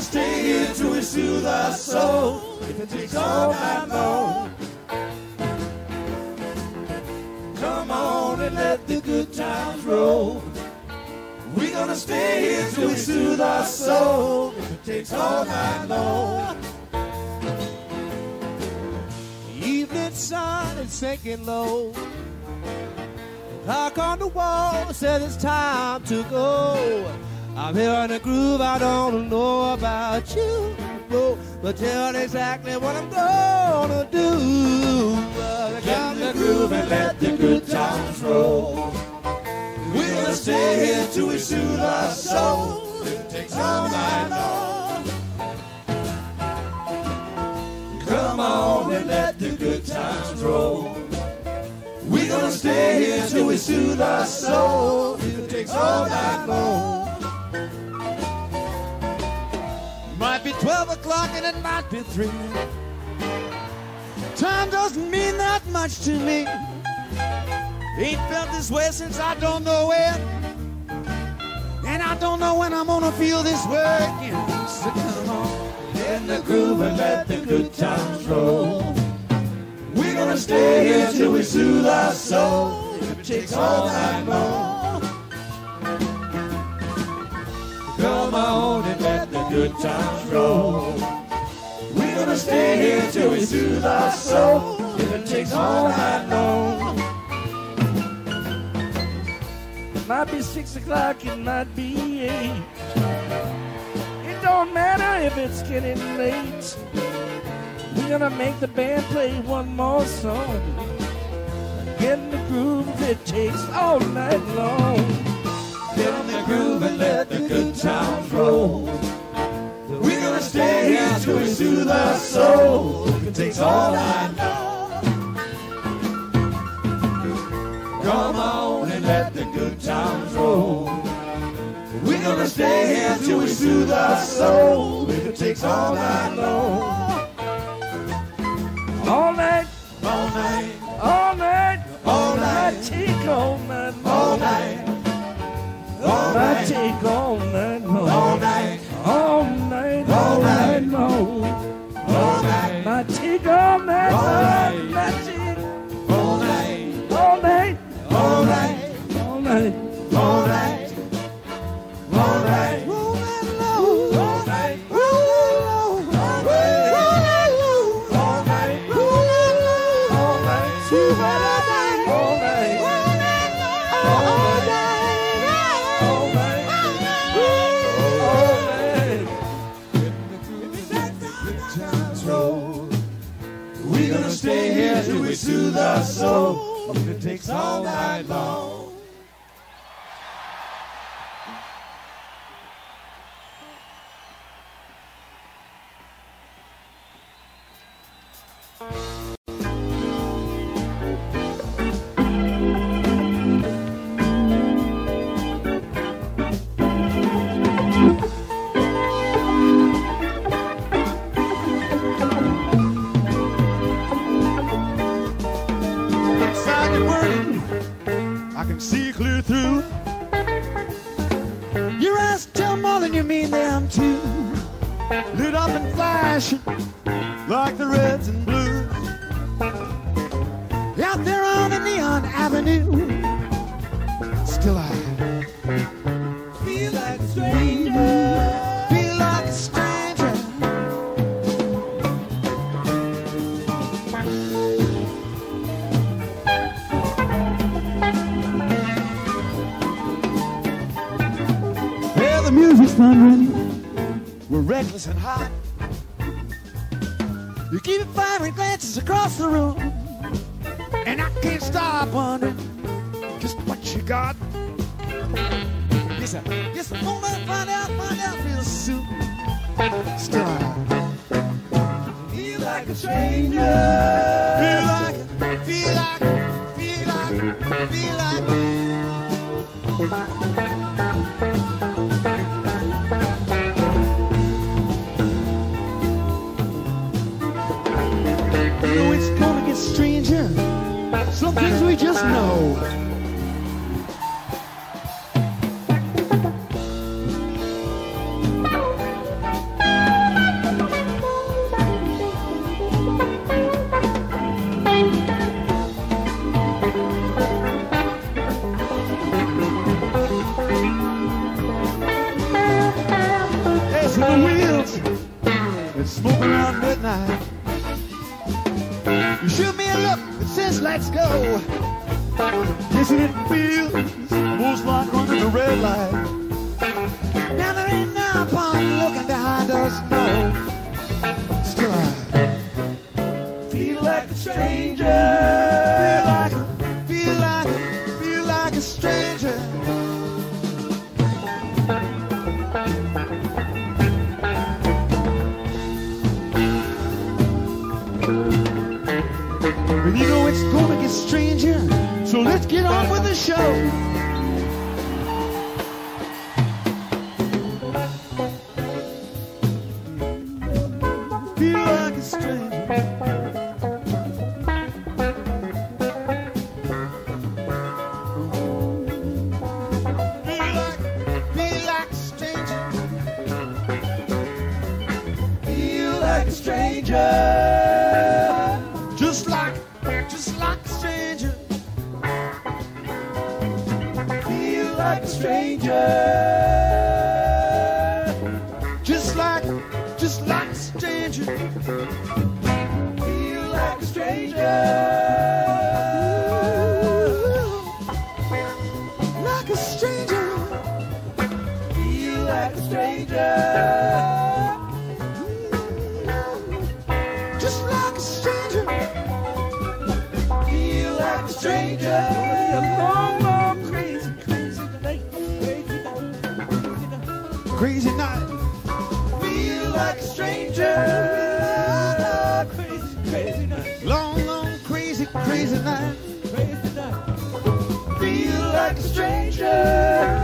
stay here till we soothe our soul. If it takes all night long, come on and let the good times roll. We're gonna stay here till we soothe our soul. If it takes all night long. The evening sun is sinking low. Clock on the wall says it's time to go. I'm here in the groove, I don't know about you, but tell exactly what I'm gonna do. Get in the groove and let the good times roll. We're gonna stay here till we soothe our soul. It takes all night long. Come on and let the good times roll. We're gonna stay here till we soothe our soul. It takes all night long. Might be 12 o'clock and it might be 3. Time doesn't mean that much to me. Ain't felt this way since I don't know when. And I don't know when I'm gonna feel this way again. So come on, get in the groove and let the good times roll. We're gonna stay here till we soothe our soul. If it takes all night long. Come on and let the good times roll. We're gonna stay here till we soothe our soul. If it takes all night long. It might be 6 o'clock, it might be 8. It don't matter if it's getting late. We're gonna make the band play one more song. Get in the groove if it takes all night long. Get in the groove and let the good times roll. We're gonna stay here till we soothe our soul. It takes all night long. Come on and let the good times roll. We're gonna stay here till we soothe our soul. If it takes all night long. All night, all night, all night, all night, take all night, all night, all night, take all night, all night, all night, all night, long, all night, night, take all night, all night, take all night, all night, all night, all night, all night, all night, all night, we're gonna stay here till we soothe our soul. It takes all night long. I can see clear through. Your eyes tell more than you mean them too. Lit up and flashing like the reds and blues. Out there on the neon avenue. Still I feel like a stranger. Feel like a stranger. The music's thundering, we're reckless and hot. You keep firing glances across the room, and I can't stop wondering just what you got. Yes, I'm gonna find out real soon. Still I feel like a stranger. Feel like. It's gonna get stranger. Some things we just know. pressing the wheels and smoking around midnight. You shoot me a look that says let's go. Guessing it feels most like running the red light. Now there ain't no point looking behind us, no. Still I feel like a stranger. Feel like a stranger. But you know it's gonna get stranger, so let's get on with the show. Feel like a stranger. Feel like a stranger. Feel like a stranger. Just like a stranger. Feel like a stranger. Just like a stranger. Feel like a stranger. Like a stranger. Feel like a stranger. Just like a stranger. Feel like a stranger. A long, long, crazy, crazy night. Crazy night. Feel like a stranger. Crazy, crazy night. Long, long, crazy, crazy night. Crazy night. Feel like a stranger.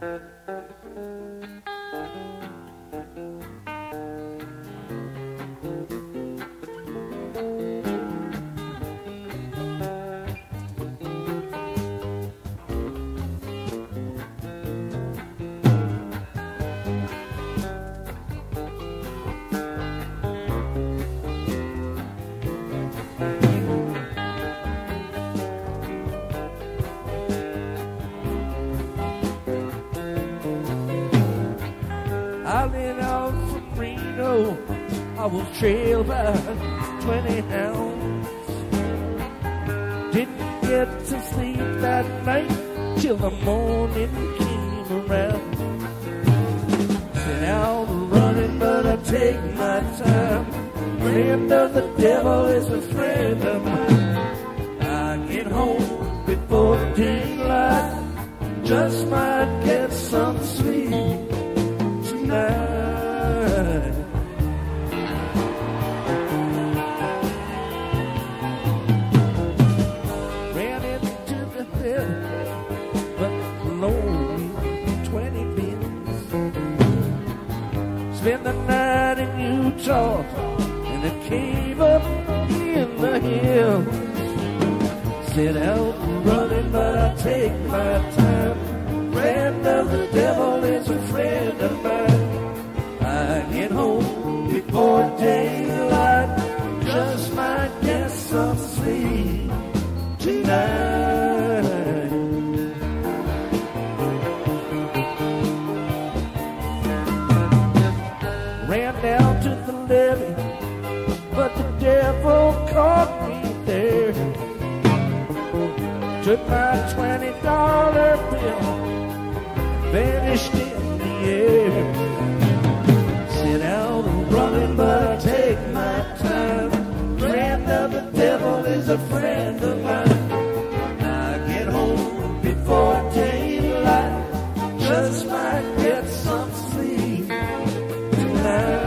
I was trailed by 20 hounds. Didn't get to sleep that night till the morning came around. Been out running, but I take my time. Friend of the devil is a friend of mine. I get home before daylight, just might get some sleep tonight. Spend the night in Utah, in a cave up in the hills. Sit out running, but I take my time. Friend of the devil is a friend of mine. I get home before daylight, just might get some sleep tonight. Down to the levee, but the devil caught me there. Took my $20 bill, vanished in the air. Sit out running, but I take my time. Friend of the devil is a friend of mine. I get home before daylight, just might get some sleep tonight.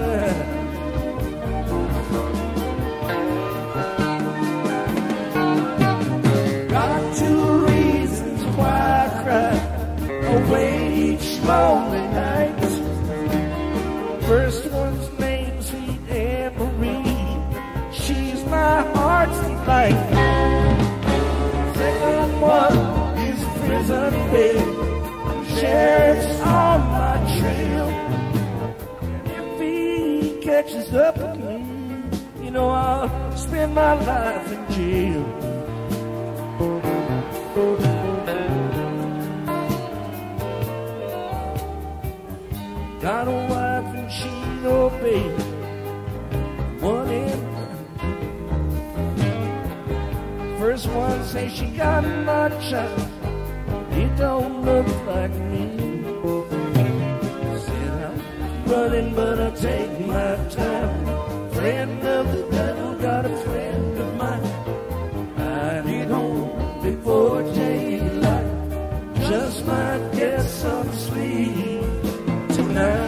Lonely nights. First one's named Sweet Anne Marie. She's my heart's delight. Second one is Prison Babe. Sheriff's on my trail. And if he catches up with me, you know I'll spend my life in jail. Got a wife and she no baby. One in. First one say she got my child. It don't look like me. Said I'm running, but I take my time. Friend of the devil, got a friend of mine. I get home before daylight, just might get some sleep tonight.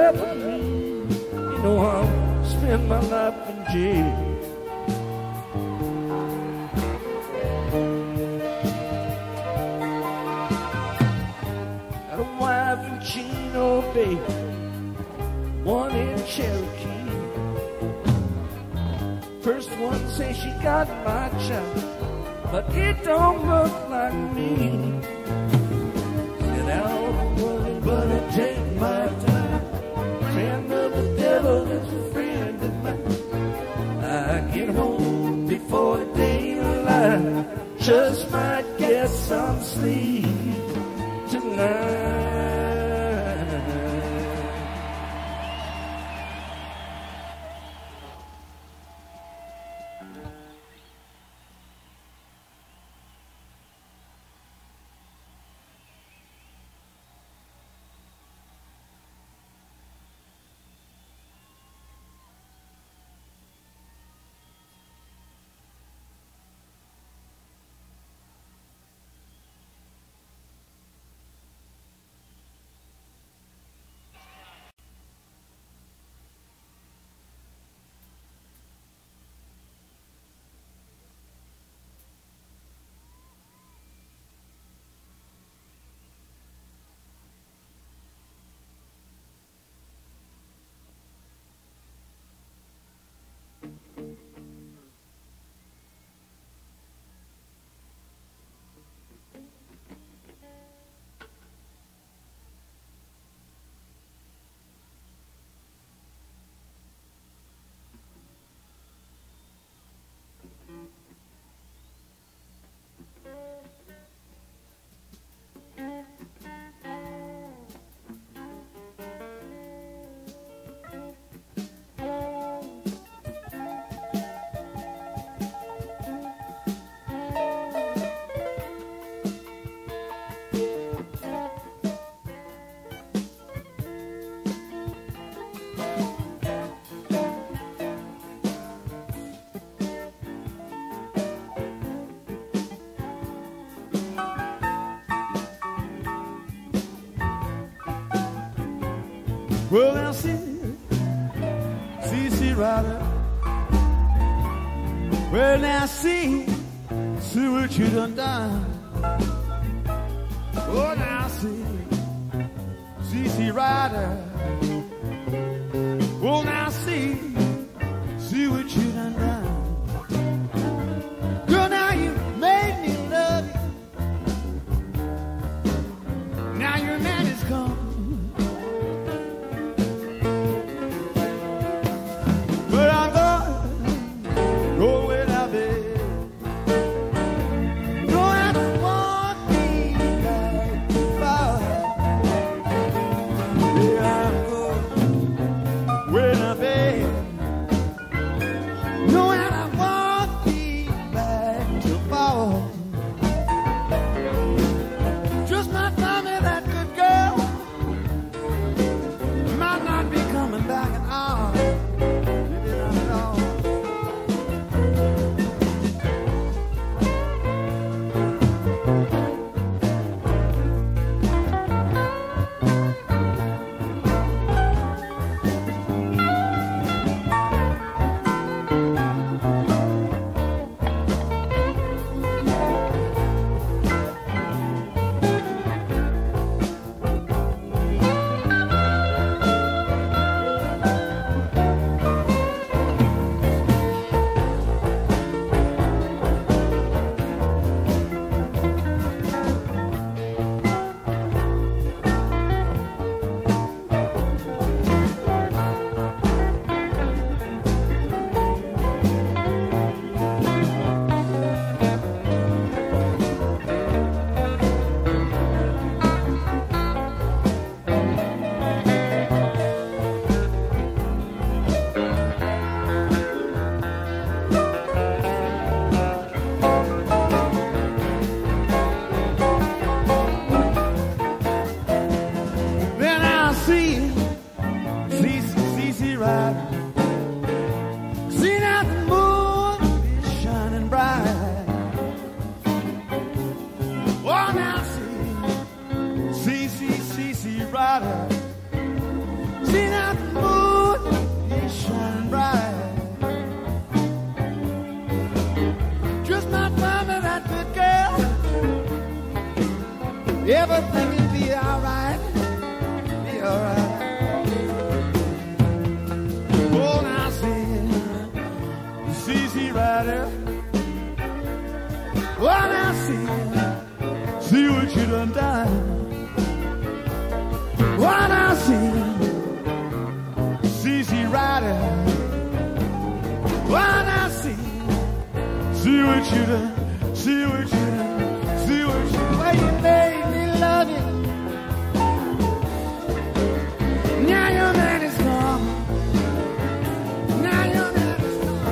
loving me, you know I'll spend my life in jail. Got a wife in Chino Bay, one in Cherokee. First one say she got my child, but it don't look like me. Said I'll worry, but I take my time. Friend of the devil is a friend of mine. I get home before the daylight, just might get some sleep tonight. Well, now see Ryder. Well, now see what you done done. Oh, now see Ryder. Oh, now see what you done done. Girl, now you made me love you. Now your man is gone. No everything will be alright, be alright. Oh, now see, CC Rider. Oh, now see what you done done. Oh, now CC Rider. Oh, now see what you done, see what you done, see what you done. Well, you made me love you. Now your man is gone. Now your man is gone.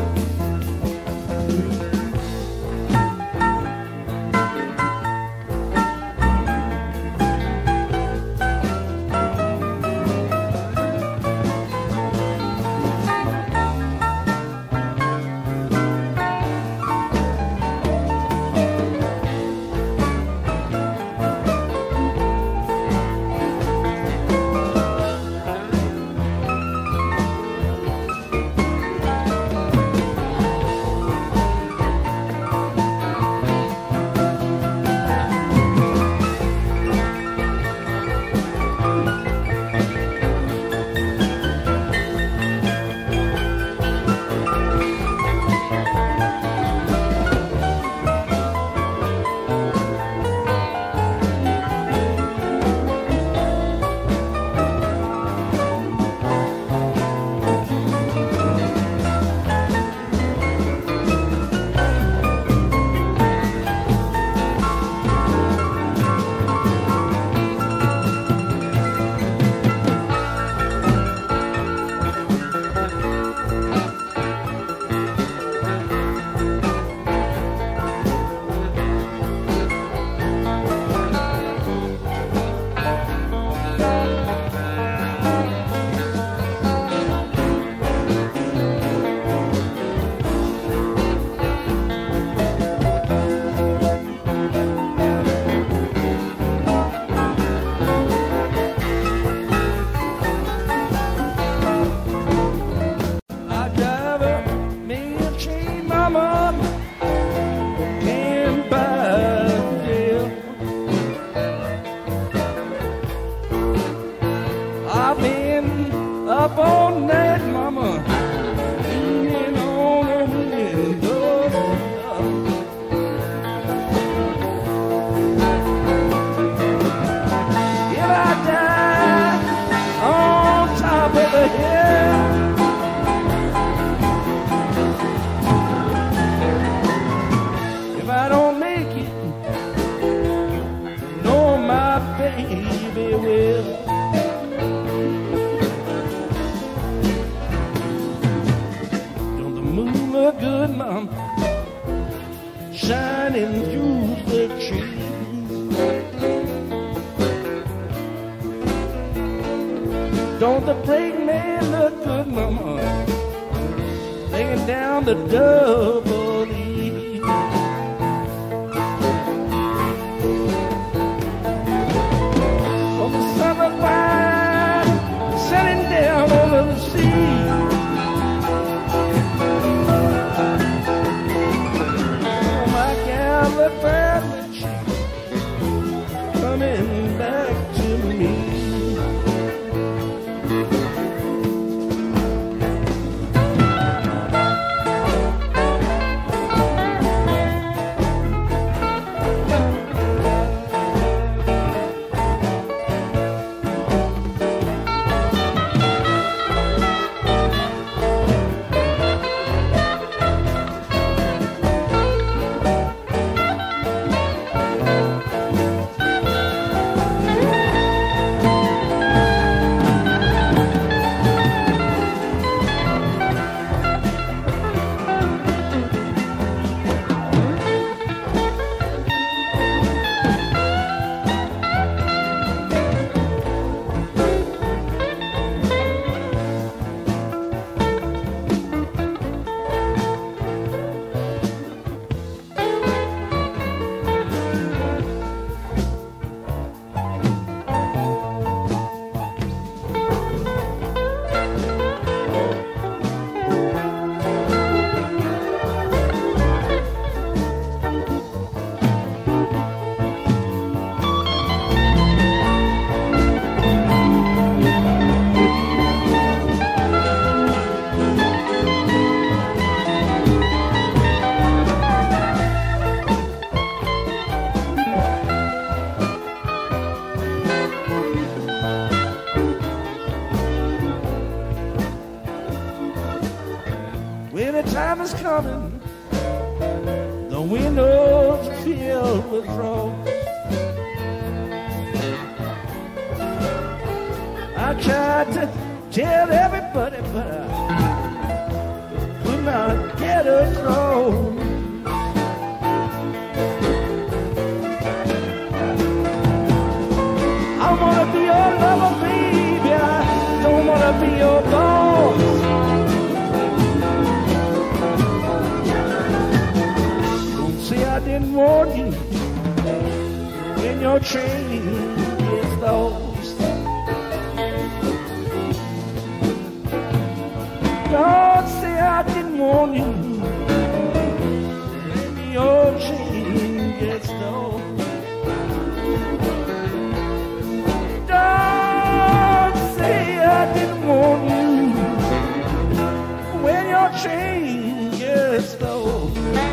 up all night, mama, leaning on the window. If I die on top of the hill, if I don't make it, no, my baby will. Look good, mom, shining through the trees. Don't the brakeman look good, mama, laying down the double E. Oh, the summer fire setting down over the sea. The family coming back to me. the throat. I tried to tell everybody, but I could not get across. I wanna be your lover, baby. I don't wanna be your boss. Don't say I didn't warn you when your train gets lost. Don't say I didn't warn you when your train gets lost. I didn't warn you when your train gets slow.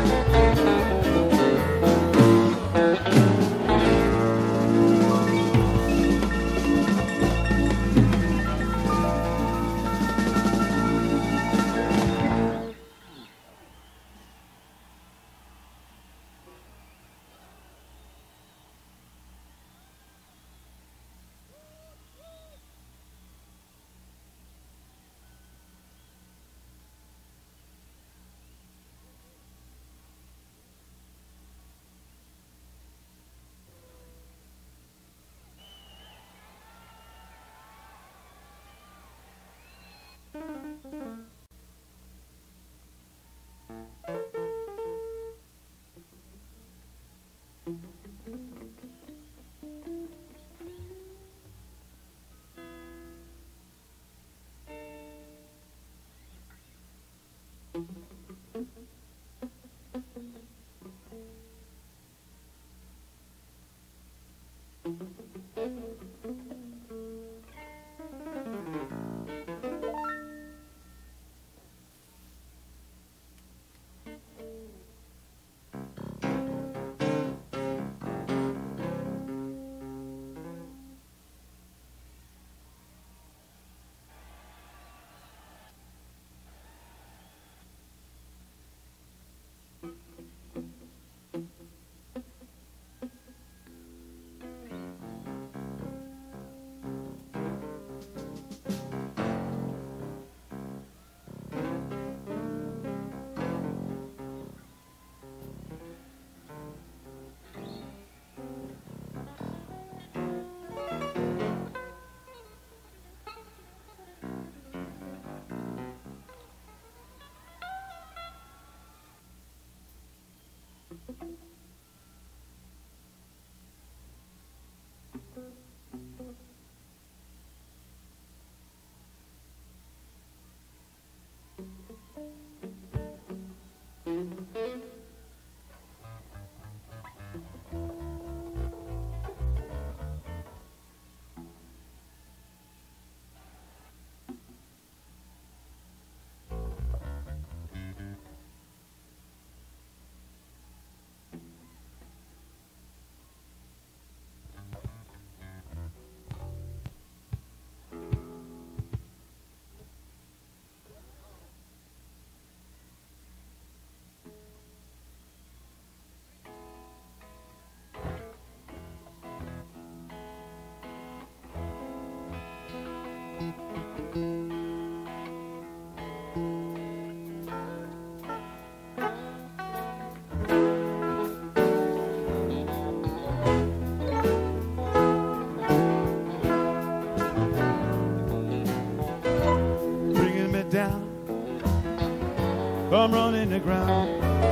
I'm running the ground,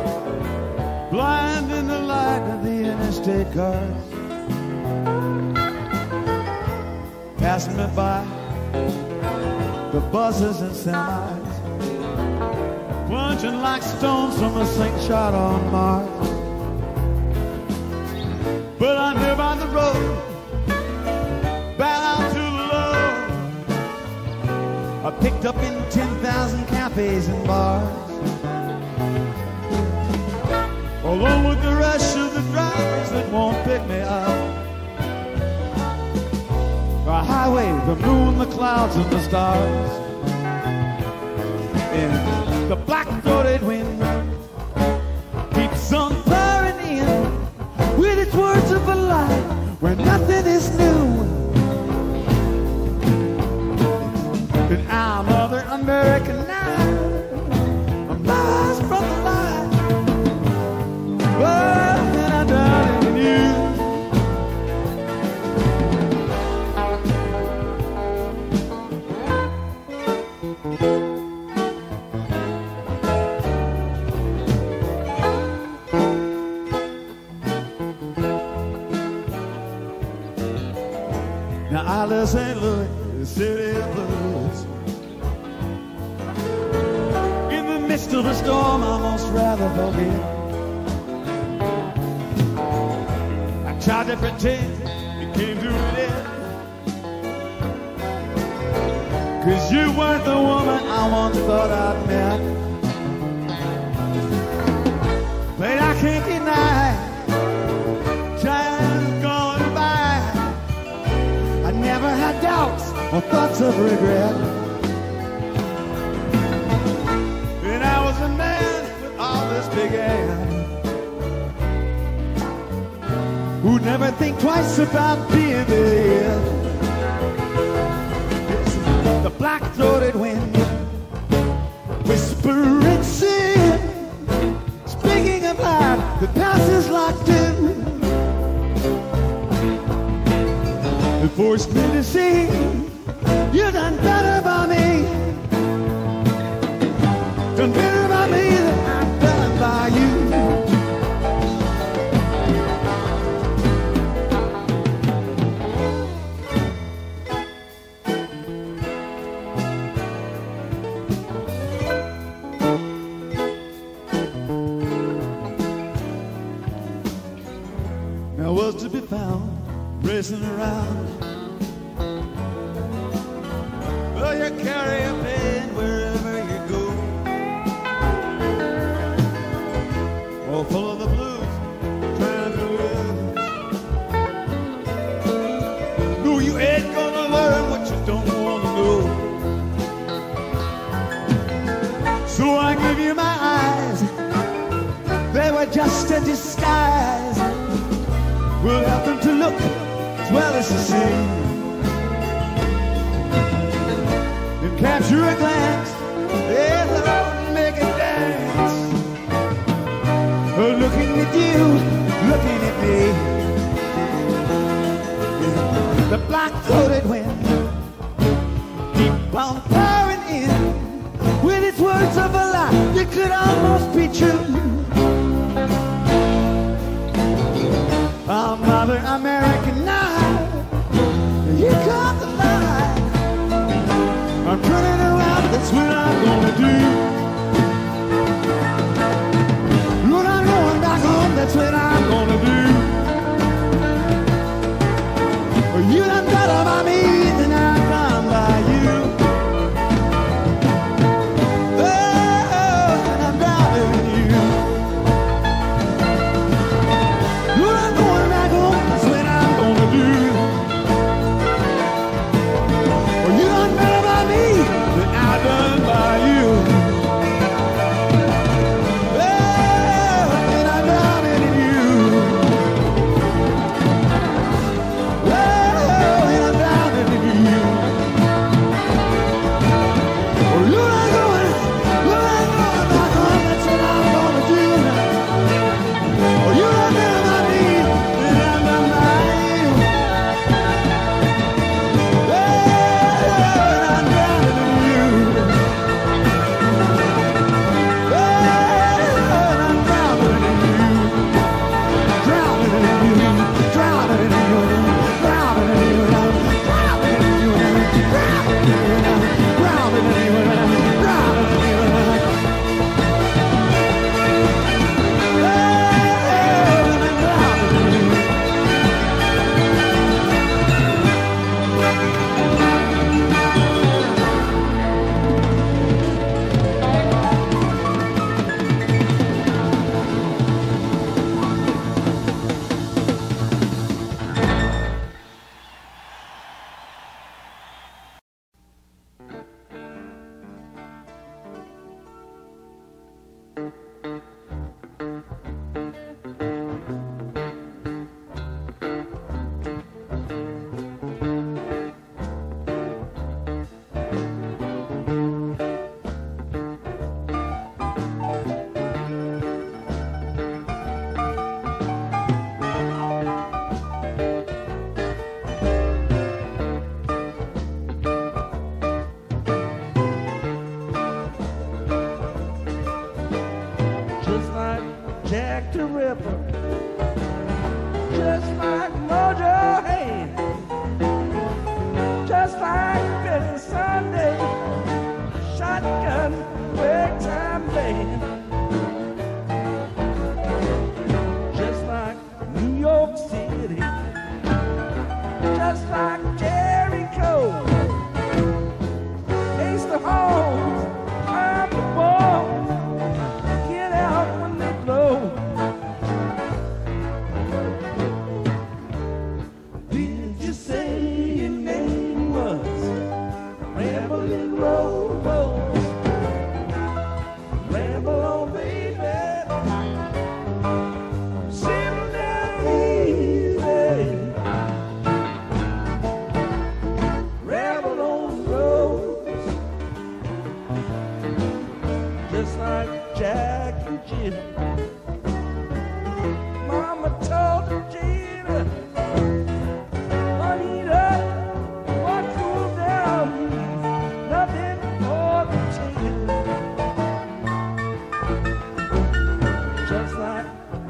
blind in the light of the interstate cars, passing me by the buses and semis, plunging like stones from a slingshot on Mars. But I'm here by the road, bound out to the low. I picked up in 10,000 cafes and bars, along with the rest of the drivers that won't pick me up. The highway, the moon, the clouds, and the stars, and the black-throated wind keeps on pouring in with its I love St. Louis, the city of blues. In the midst of a storm, I most rather forget. I tried to pretend it came to an end, 'cause you weren't the woman I once thought I'd met. But I can't deny time's gone by. I never had doubts or thoughts of regret. And I was a man with all this big air, who'd never think twice about being there. The black-throated wind, whispering sin, speaking of life that passes like dew. It forced me to see you done better by me, done better by me than I've done by you. Was to be found racing around. Well, you carry a pain wherever you go. Oh, full of the blues, trying to live. No, you ain't gonna learn what you don't want to know. So I give you my eyes, they were just a disguise. We'll help them to look as well as to see, and capture a glance, and make it dance. Looking at you, looking at me. The black-coated wind keep on pouring in with its words of a lie that could almost be true. Oh, Mother American now, you got the line. I'm turning around, that's what I'm gonna do. When I'm going back home, that's what I'm gonna do. You done better by me than I've done by you. Oh, and I'm drowning in you. When I'm going back home, that's what I'm gonna do. You done better by me than I've done by you. And I'm drowning in you. And I'm drowning in you. You're not going back home, that's what I'm gonna do. You done better by me than I've done by you. And I'm drowning in you. And I'm drowning in you. Drowning in you. Drowning in you. Drowning in you. Drowning in you. Drowning in you. Drowning in you. Drowning in you. Just like Jack the Ripper, just like Mojo Hayes.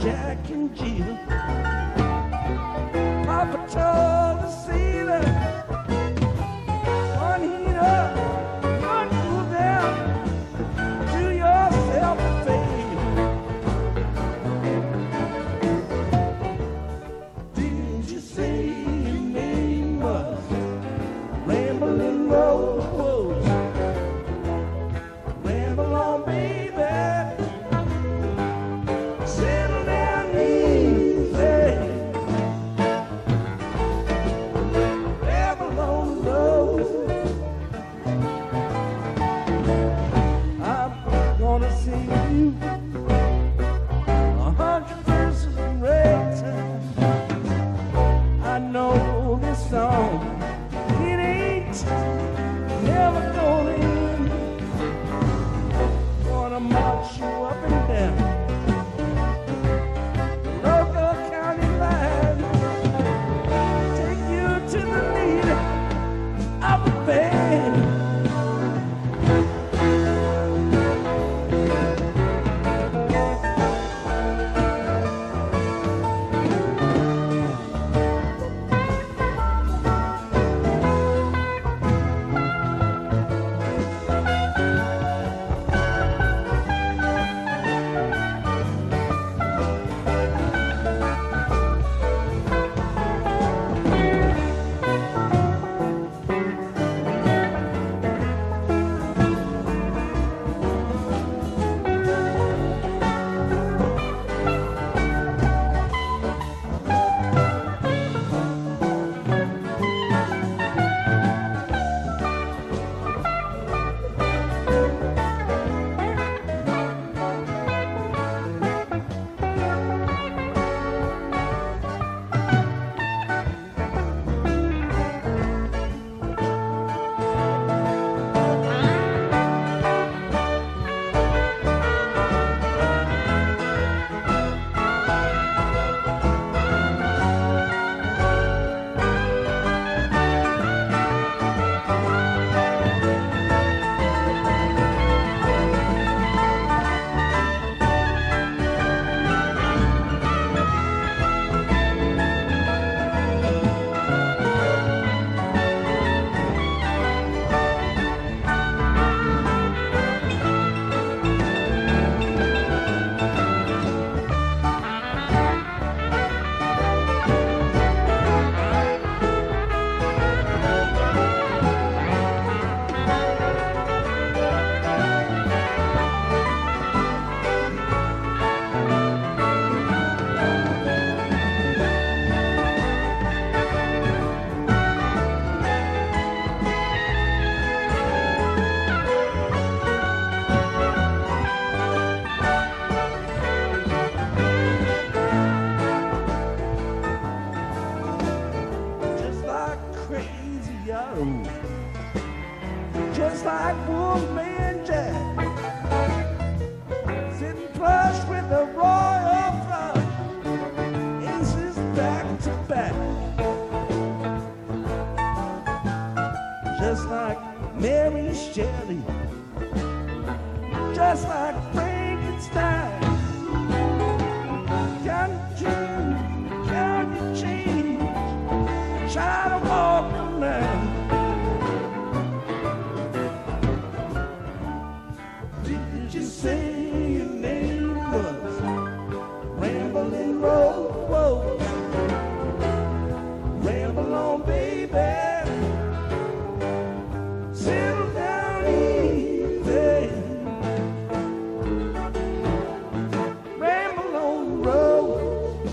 Jack and Jill. Papa told the sailor, one heat up, one cool down, do yourself a favor. Did you say your name was Ramblin' Rose? Ramble on, baby. Settle down easy. Ramble on the road. I'm gonna sing you 100 verses in ragtime. I know this song. It ain't never gonna end. Gonna march you up and down local county line. Take you to the leader of the band. Just like Wolfman Jack, sitting flush with the royal flush, aces back to back. Just like Mary Shelley, just like Frankenstein. Can you change? Try to walk the line. Did you say your name was Ramblin' Rose? Ramble on, baby. Settle down easy. Ramble on the road.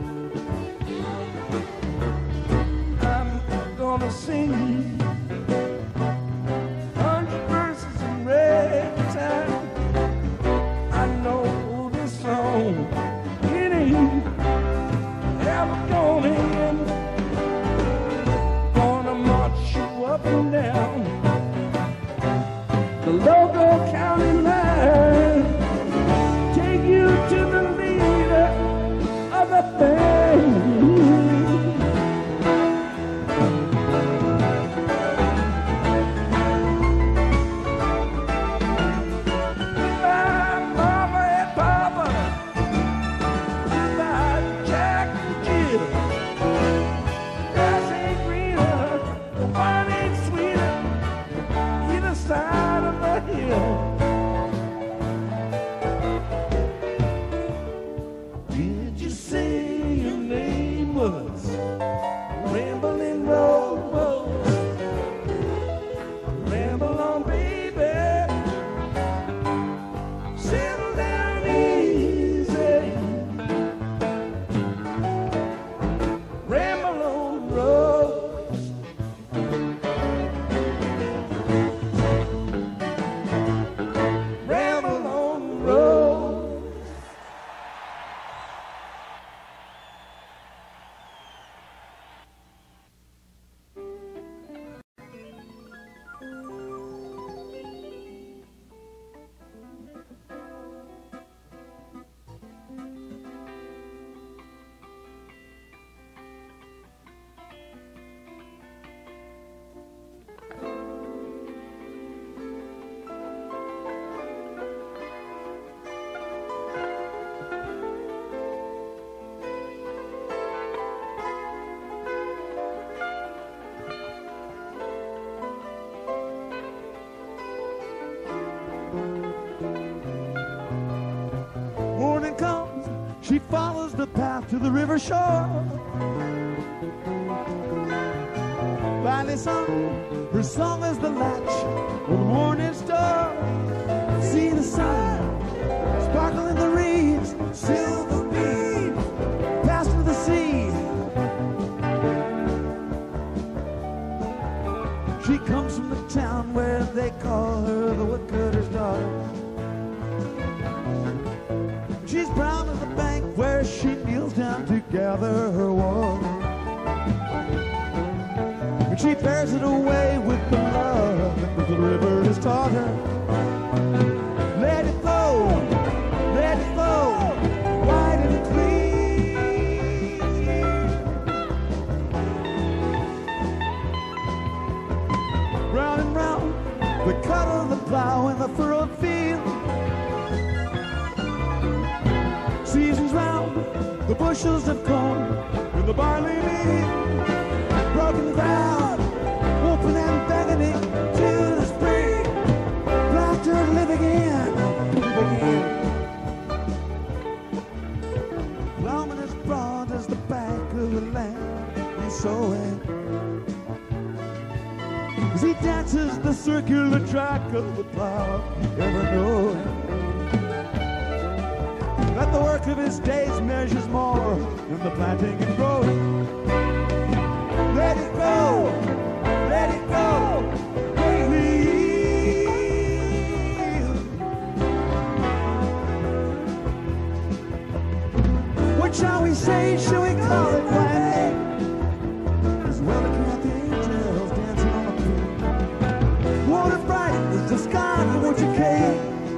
I'm gonna sing 100 verses in ragtime. I know this song, it ain't ever gonna end. Gonna march you up and down the local county line, take you to the leader of the band. My mama and papa did you say your name was? Rambling Rose. Ramble on, baby. Settle down easy. Ramble on, Rose. Ramble on, Rose. Morning comes, she follows the path to the river shore. By the sun, her song is the latch of the morning star. See the sun, sparkle in the reeds, silver beams, pass to the sea. She comes from the town where they call her the woodcutter's daughter. She's brown as the bank where she kneels down to gather her water. And she bears it away with the love that the river has taught her. Let it flow, wide and clean. Round and round, the cut of the plow in the furrowed field. Seasons round, the bushels of corn and the barley meal. Broken ground, open and beckoning to the spring. Laughter, live again, live again. Plowman as broad as the back of the land he's sowing. As he dances the circular track of the plow, ever knowing that the work of his days measures more than the planting and growing. Let it go, please. What shall we say? Shall we call it right? As well as count the angels dancing on the pool. Water bright as the sky, won't you care?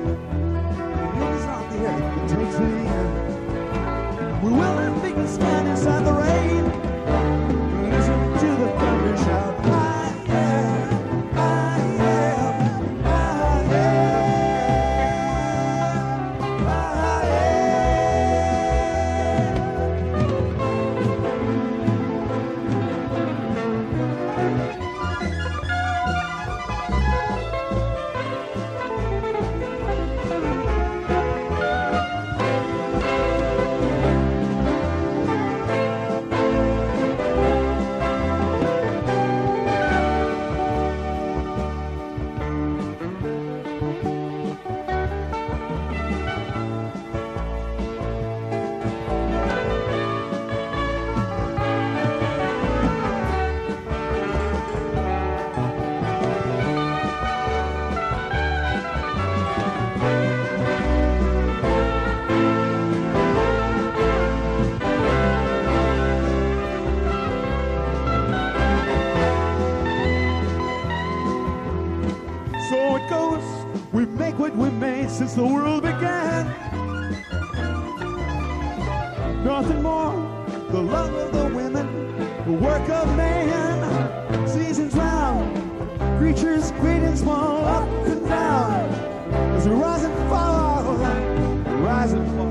Takes the end. We will not think and stand inside the rain. Listen to the thunder shout. I am, I am, I am, I So it goes, we make what we made since the world began. Nothing more, the love of the women, the work of man. Seasons round, creatures great and small, up and down, as we rise and fall, rise and fall.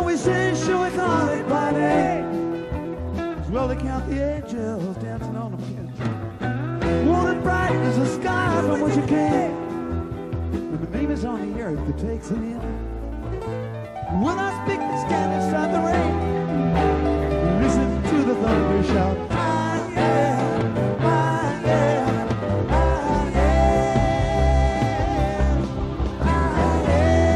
we say, should we call it by name? Well, they count the angels dancing on the piano. Warm and bright as the sky from which you came. And the name is on the earth that takes it in. When I speak, they stand inside the rain. Listen to the thunder shout. Ah, yeah, ah, yeah, ah, yeah, ah, yeah.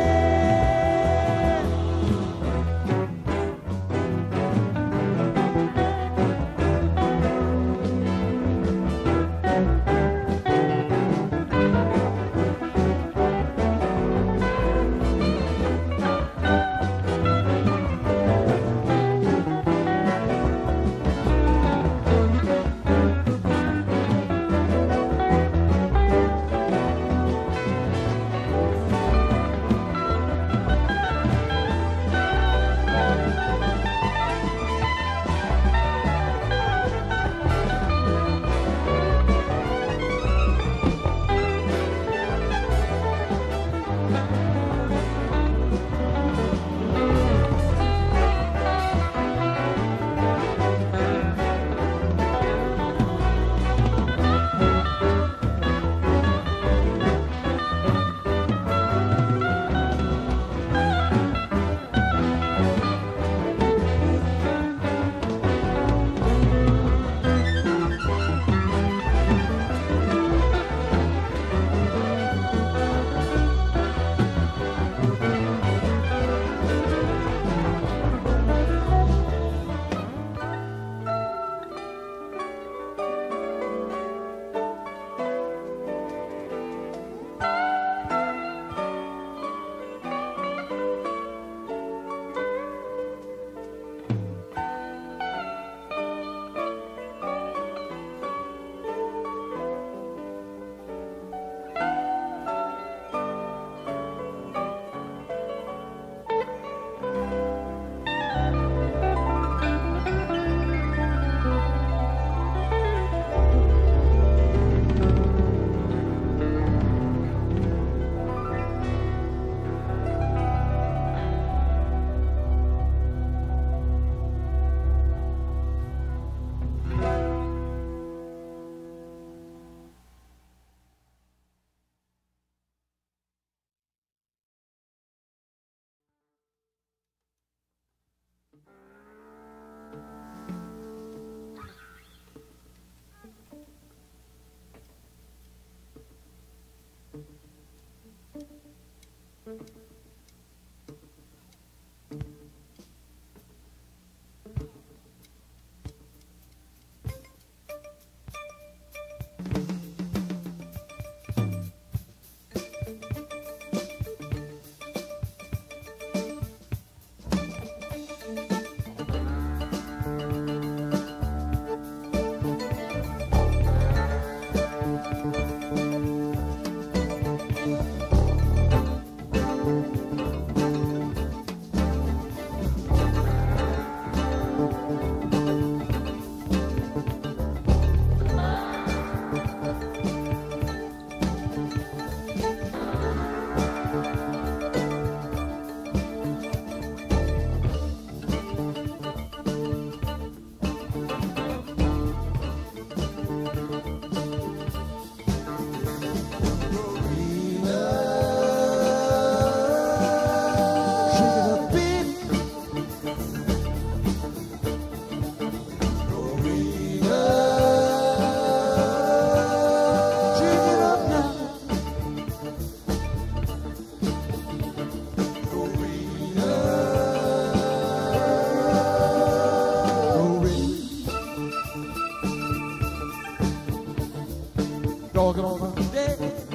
Dog on Monday,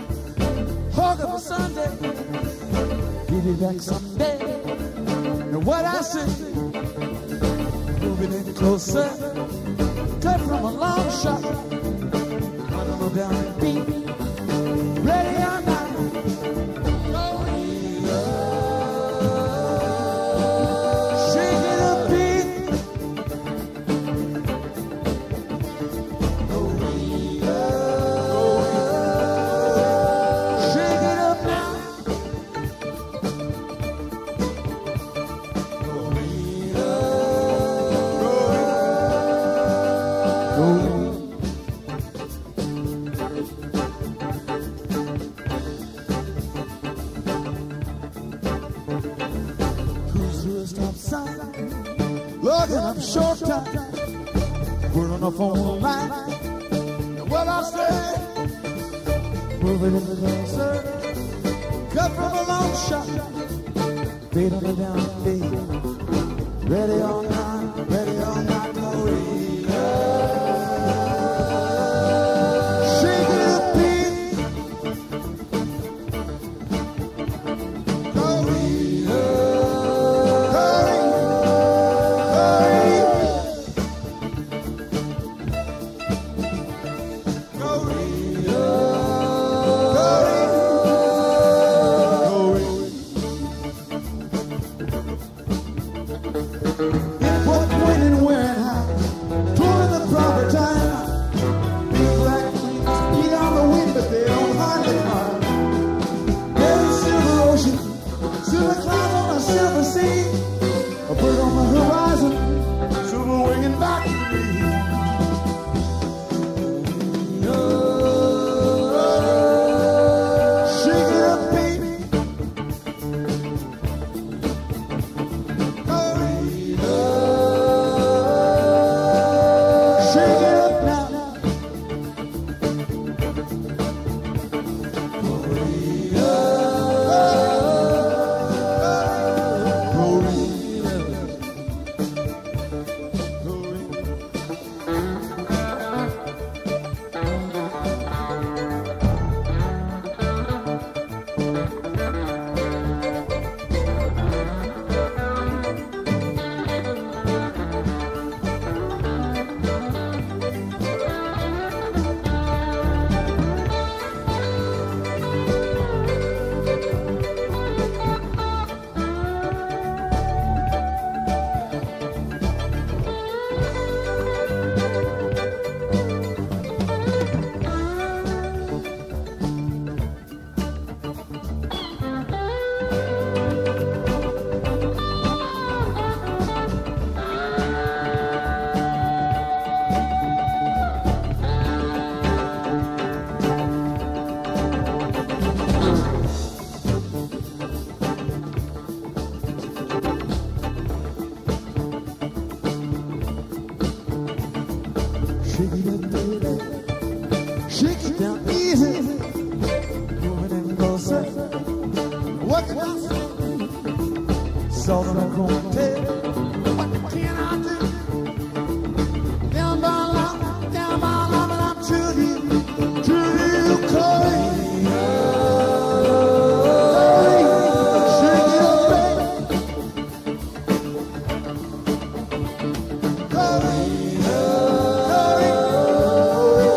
hog up on Sunday, get it back someday. And what I say, moving in closer, cut from a long shot, gonna go down the beat, ready or not. Looking up short time, put on the phone line. What I say, moving in the desert, cut from a long shot, beat on the down beat, ready all night, Maria. Shake it up, beat, Maria. Shake it down easy, moving and closer, working out, salt on the corn. What can I do? Down by love, and I'm to you, Corey. Shake it up, baby. Corey.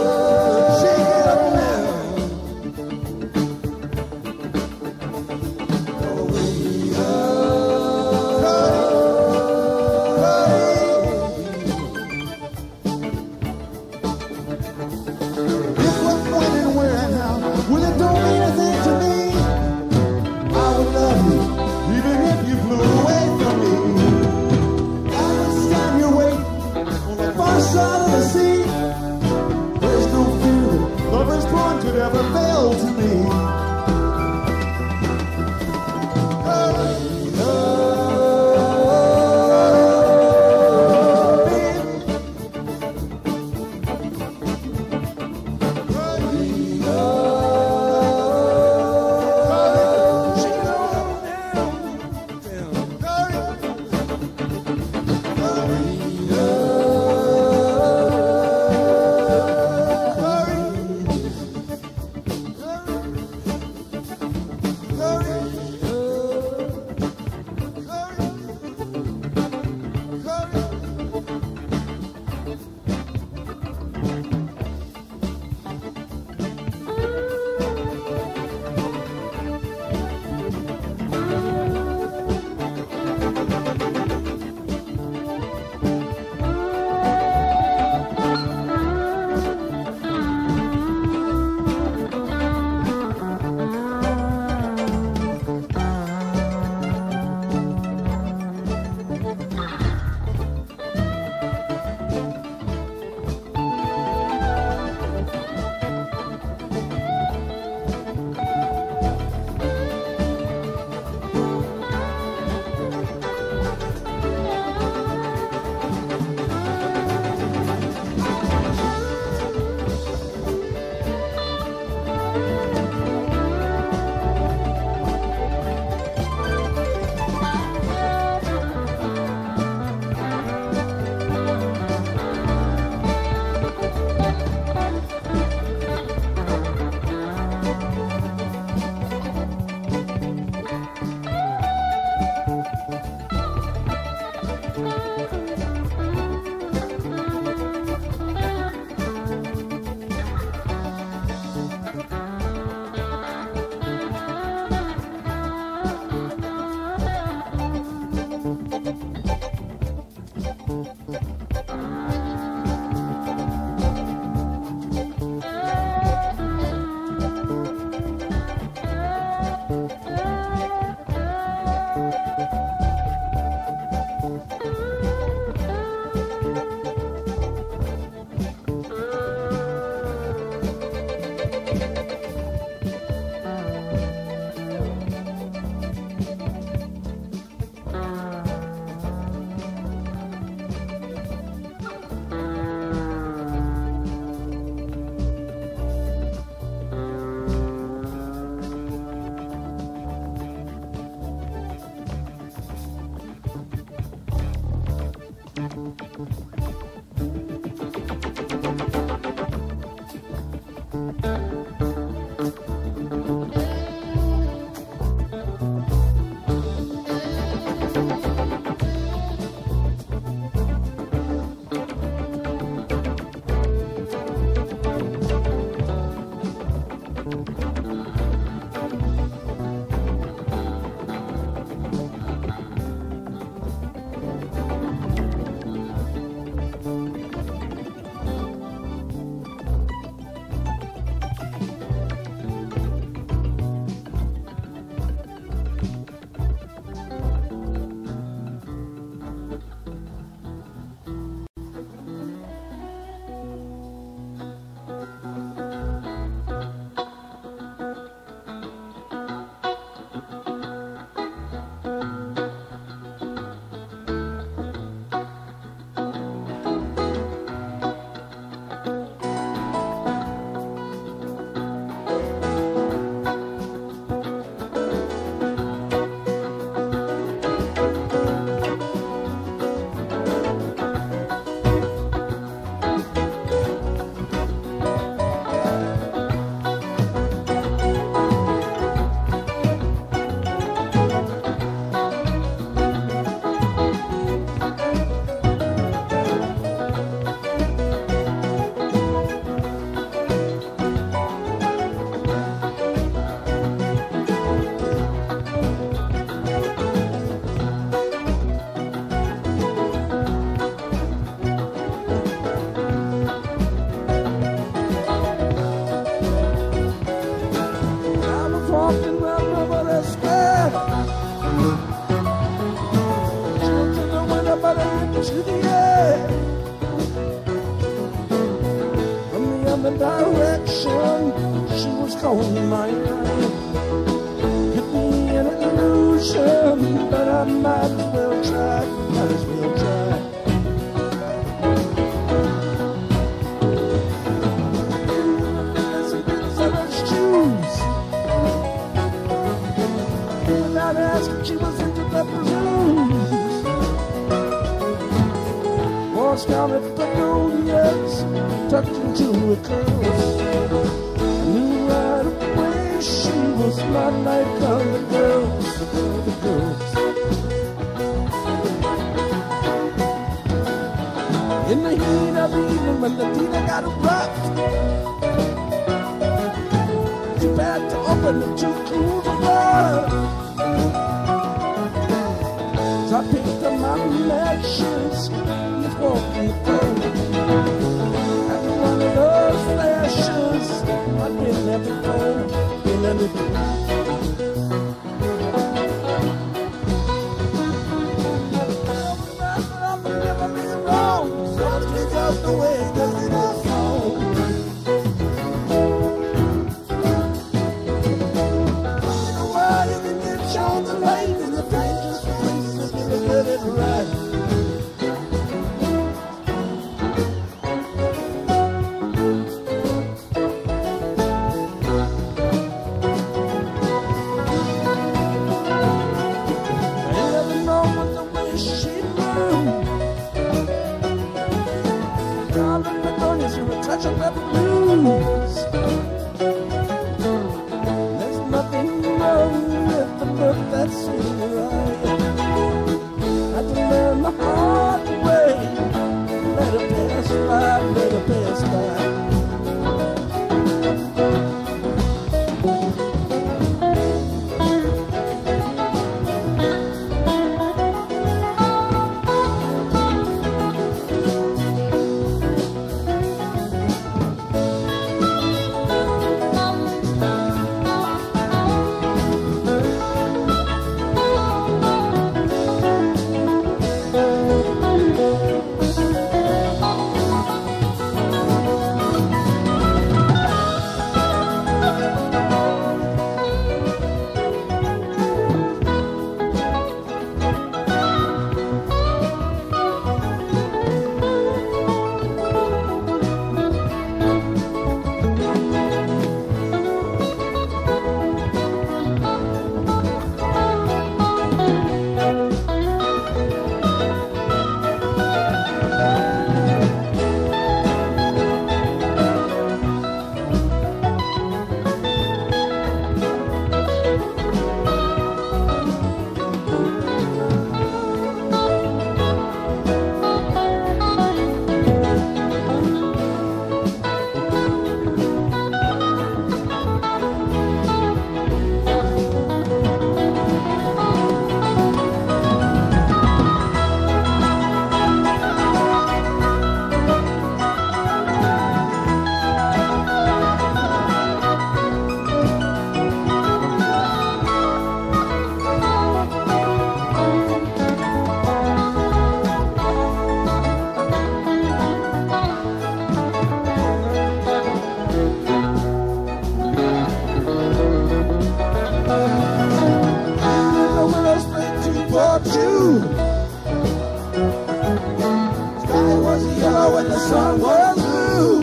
when the sun was blue.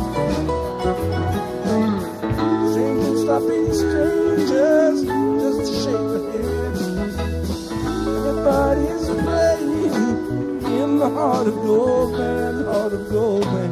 Strangers stop being strangers just to shake the hand. Everybody's playing in the heart of gold, man, heart of gold, man.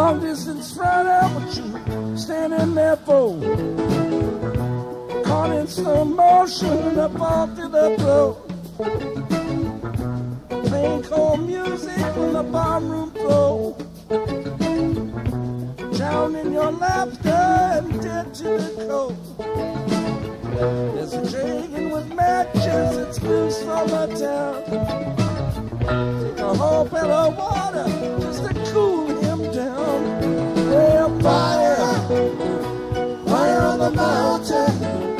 long distance rider, what you standing there for? Caught in slow motion up off to the road. Playing cold music on the barroom floor. Drowning your laughter and dead to the cold. There's a dragon with matches that's loose from the town. Take a whole pail of water just to cool him down. Well, fire, fire on the mountain.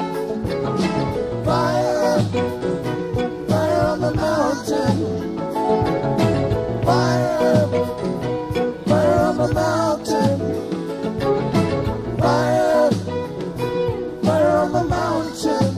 Fire, fire on the mountain. Fire, fire on the mountain. Fire, fire on the mountain.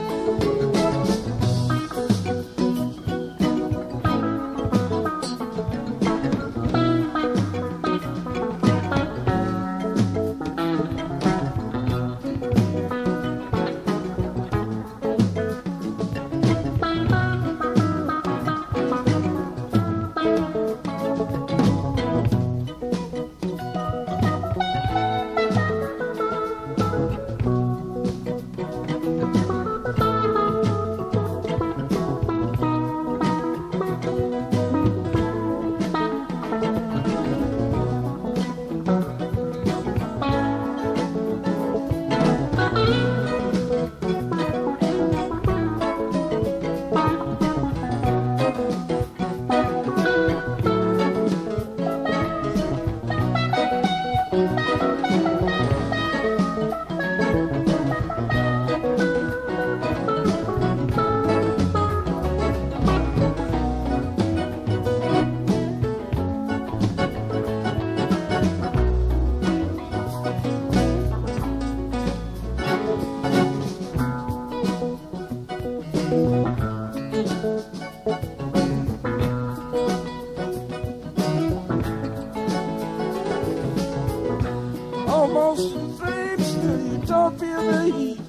Almost in flames, still you don't feel the heat.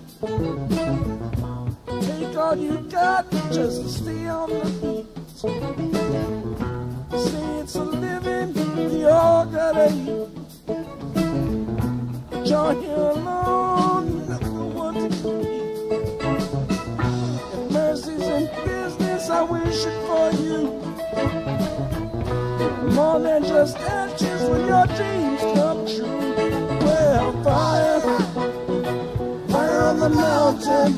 Take all you got just to stay on the beat. Say it's a living, we all gotta eat. But you're here alone, not the one to compete. If mercy's in business, I wish it for you. More than just ashes when your dreams come true. Well, fire, fire on the mountain.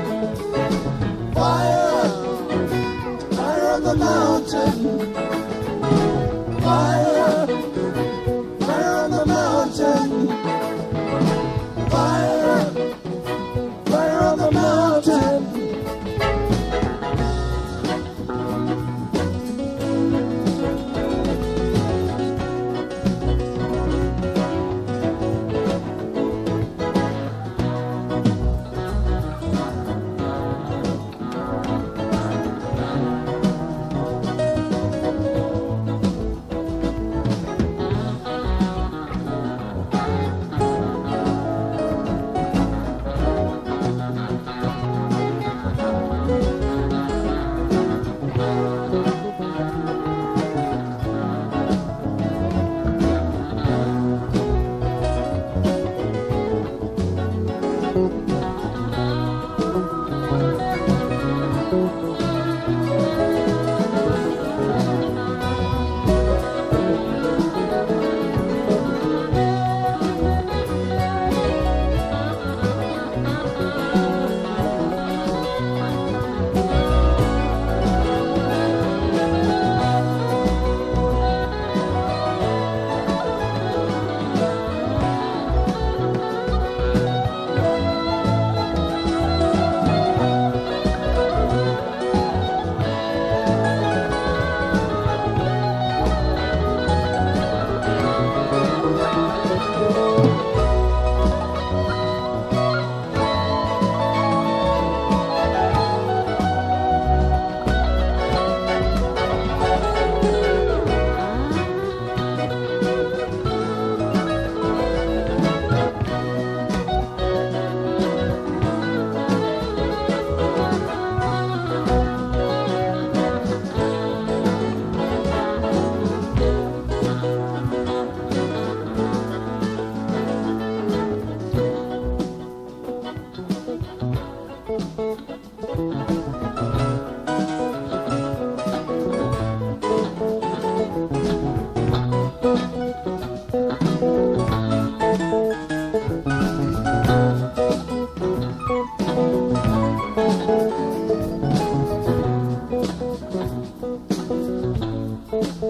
Fire, fire on the mountain. Fire, fire on the mountain. Fire, fire on the mountain.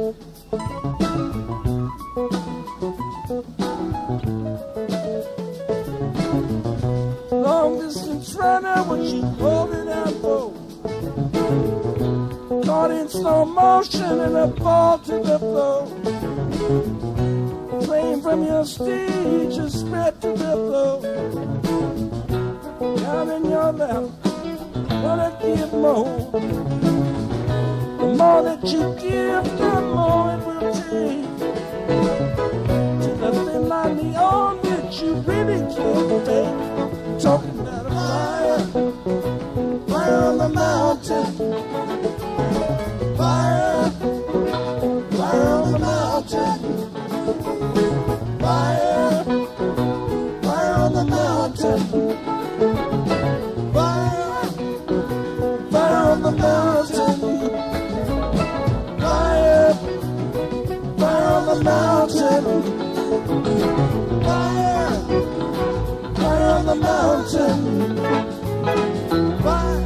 Long distance runner, what you holding out for? Caught in slow motion and a fall to the floor. Flame from your stage just spread to the floor. Down in your lap, wanna give more. The more that you give, the more it will take. To the thin line beyond which you really can't take. Talking about a fire, fire on the mountain. Fire, fire on the mountain. Fire, fire on the mountain. Fire, fire on the mountain. Fire, fire on the mountain. Fire, fire on the mountain. Fire.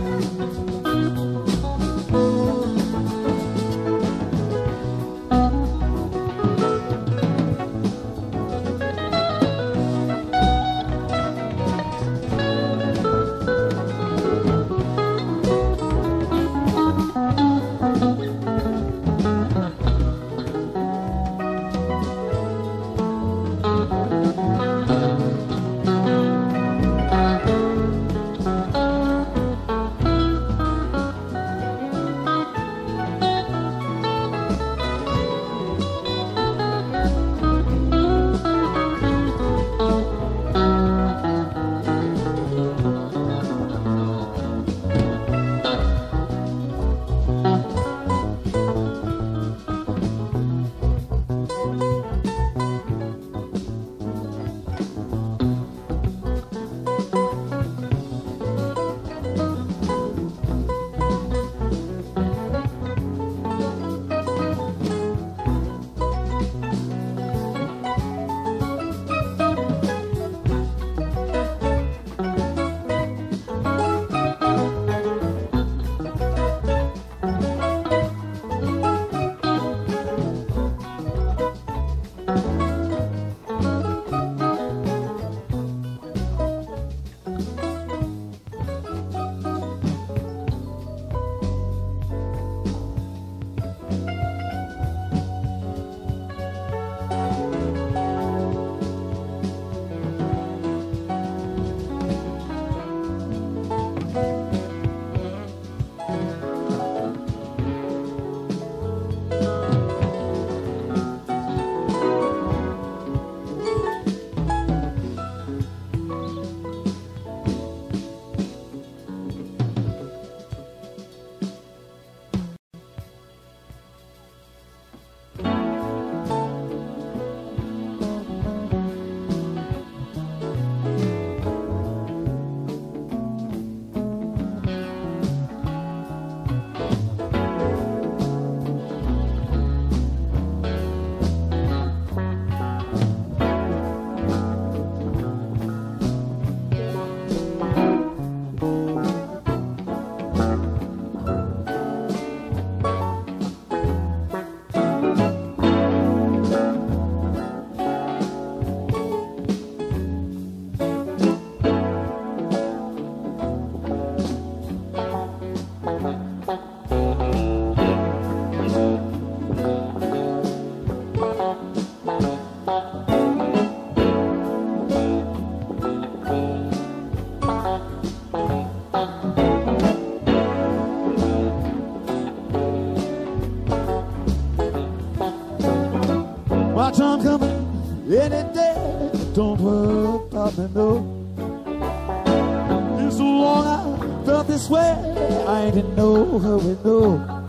My time coming any day. Don't worry about me, no. It's so long I felt this way. I ain't in no hurry, no.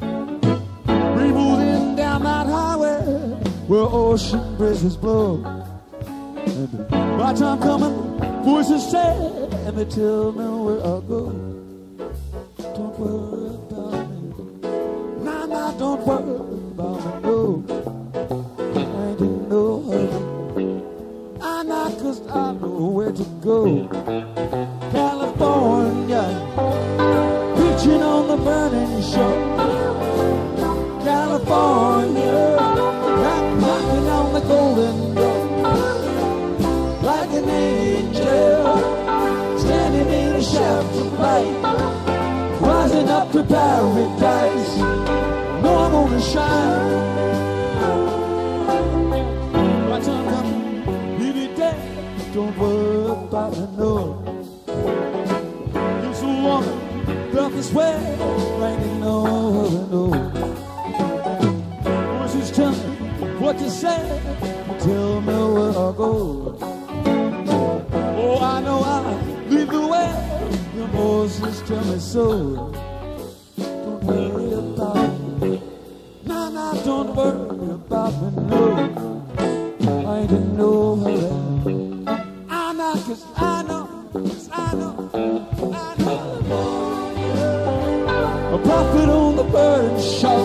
Moving down that highway where ocean breezes blow. And my time coming, voices say, and they tell me where I go. Don't worry about me. Nah, nah, don't worry about me, no. I ain't in no hurry. I'm not, 'cause I know where to go. California, preaching on the burning shore. California, paradise. No, I'm gonna shine. My time coming any day. Don't worry about it, no. You're so long, felt this way. Ain't no, no. Voices tell me what to say. Tell me where I'll go. Oh, I know I'll lead the way. Your voices tell me so. Don't worry about it. Nah, nah, don't worry about me, no. I ain't in no hurry. I know, 'cause I know, 'cause I know, I know. A prophet on the burden show.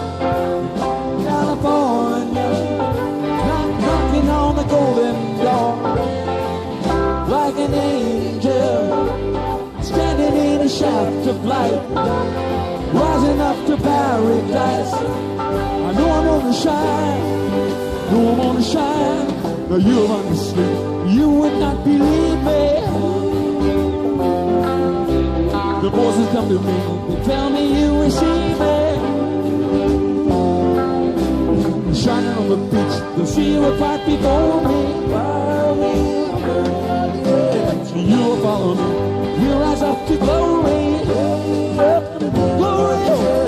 California, knocking on the golden door. Like an angel, standing in a shaft of light, rising up to paradise. I know I'm gonna shine, know I'm gonna shine. Now you'll understand, you would not believe me. The voices come to me, they tell me you will see me. Shining on the beach, the sea will fight before me. You will follow me, you rise up to glory, glory.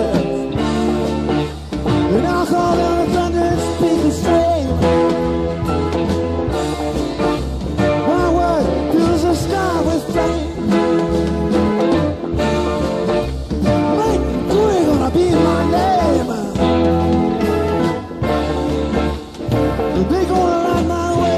And I'll call down the thunder and speak the strength. My word fills the sky with flame. Make glory gonna be my name. They gonna light my way.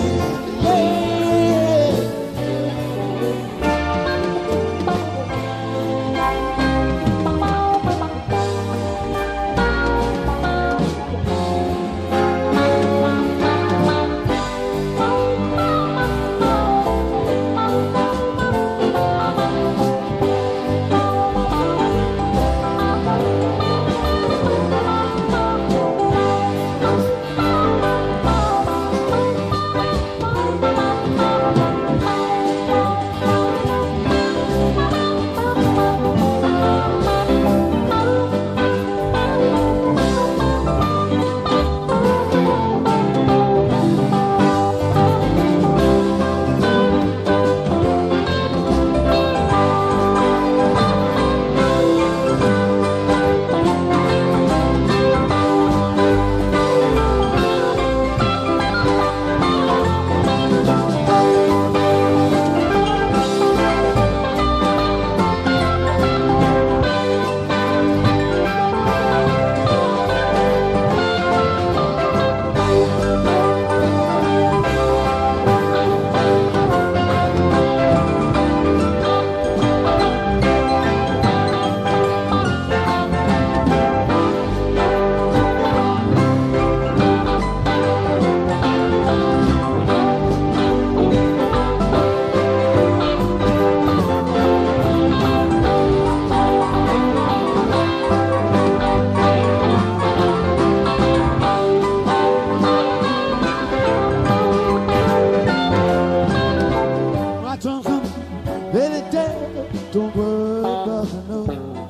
Don't worry about it, no.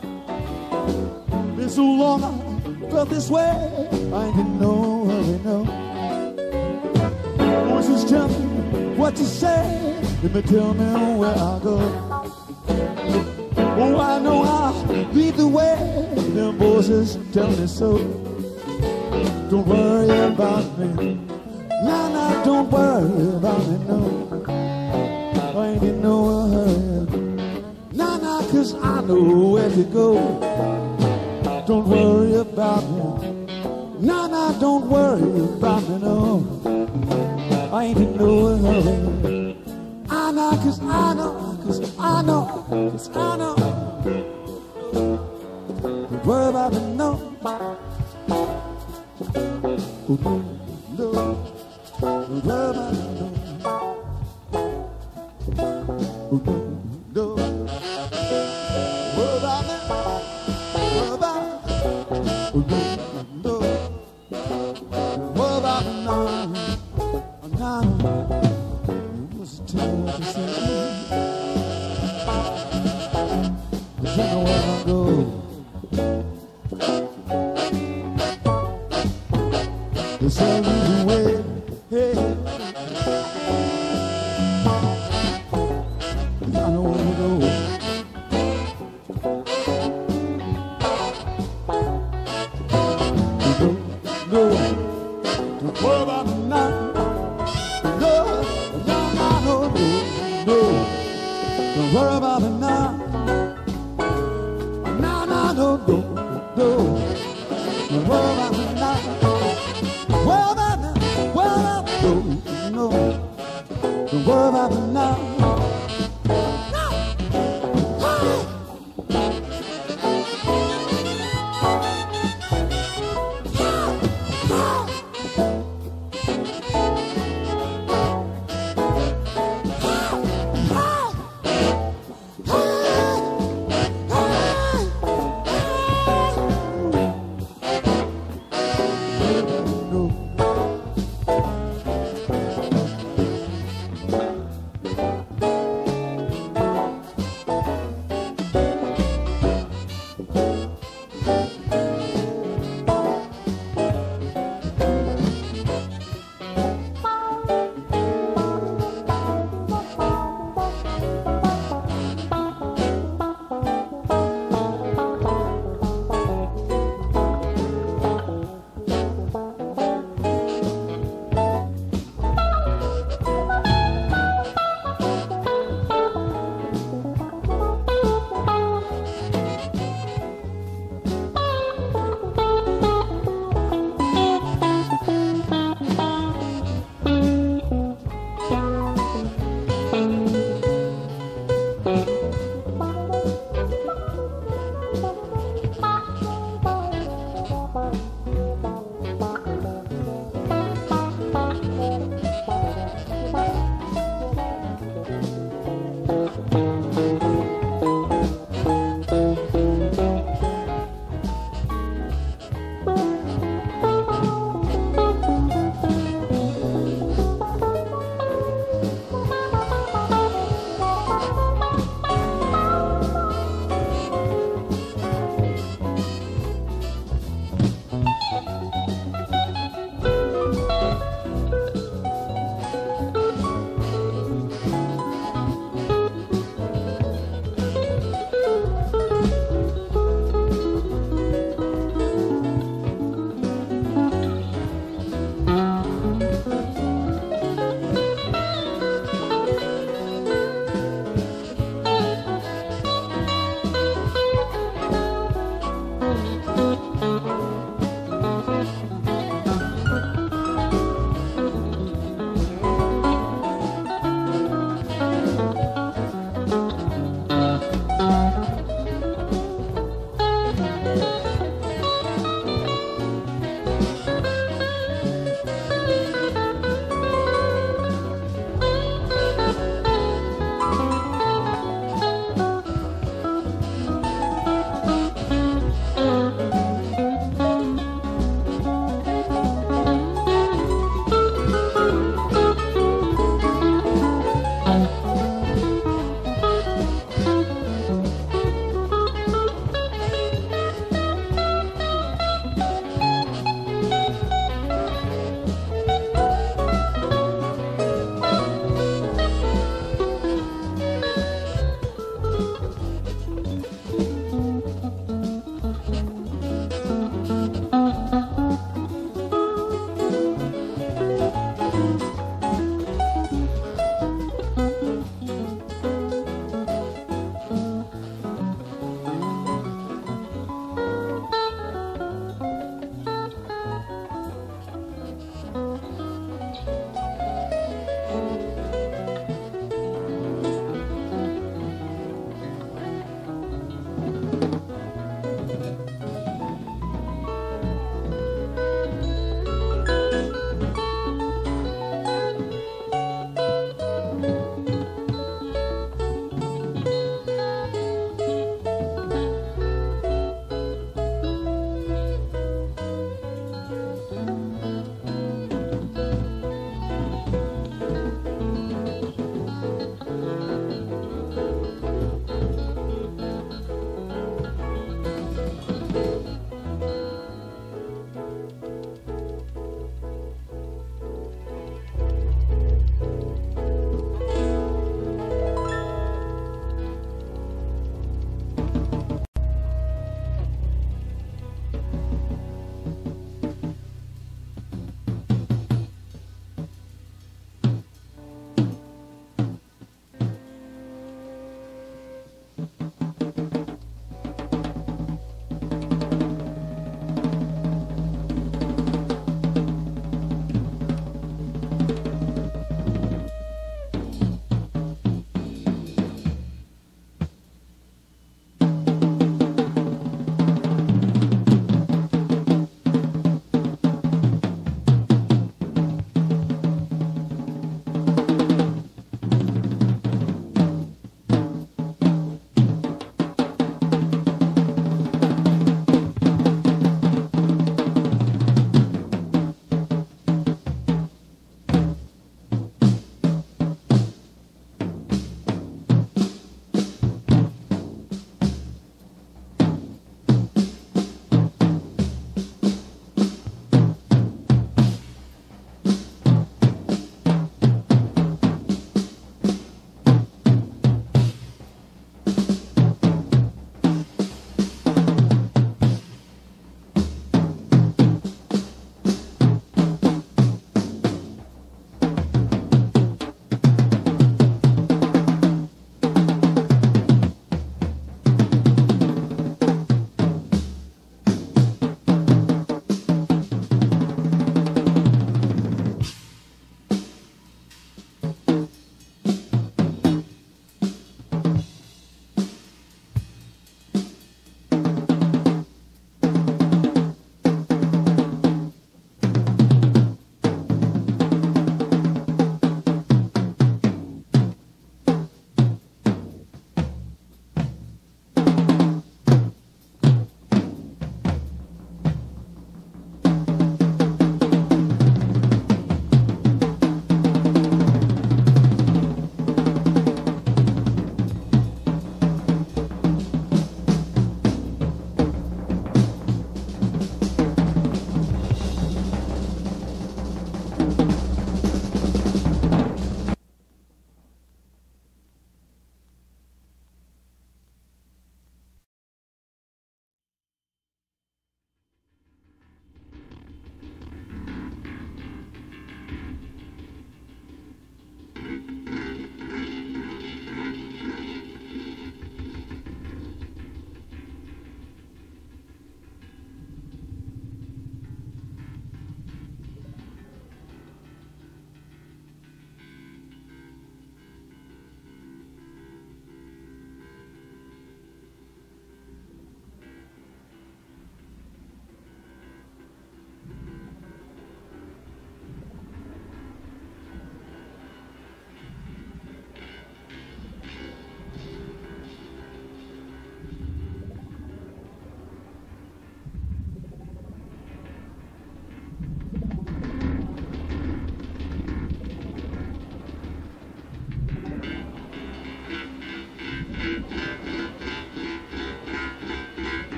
Been so long I felt this way. I ain't in no hurry, no. Voices tell me what to say. Let me tell me where I go. Oh, I know I'll lead the way. Them voices tell me so. Don't worry about me. Nah, nah, don't worry about me, no. I ain't in no hurry. Nah, nah, 'cause I know where to go. Don't worry about me. Nah, nah, don't worry about me, no. I ain't in no hurry. I know, 'cause I know, 'cause I know, 'cause I know. Don't worry about me, no. Don't worry about me, no. Tell me where I go. the sun is away. Hey. I know where to go. No, don't worry about me now. No, no, no, no, no. Don't worry about me now. No, no, no, no, no. Don't worry about me now. Worry about me, worry about me, no, no. Don't worry about me now.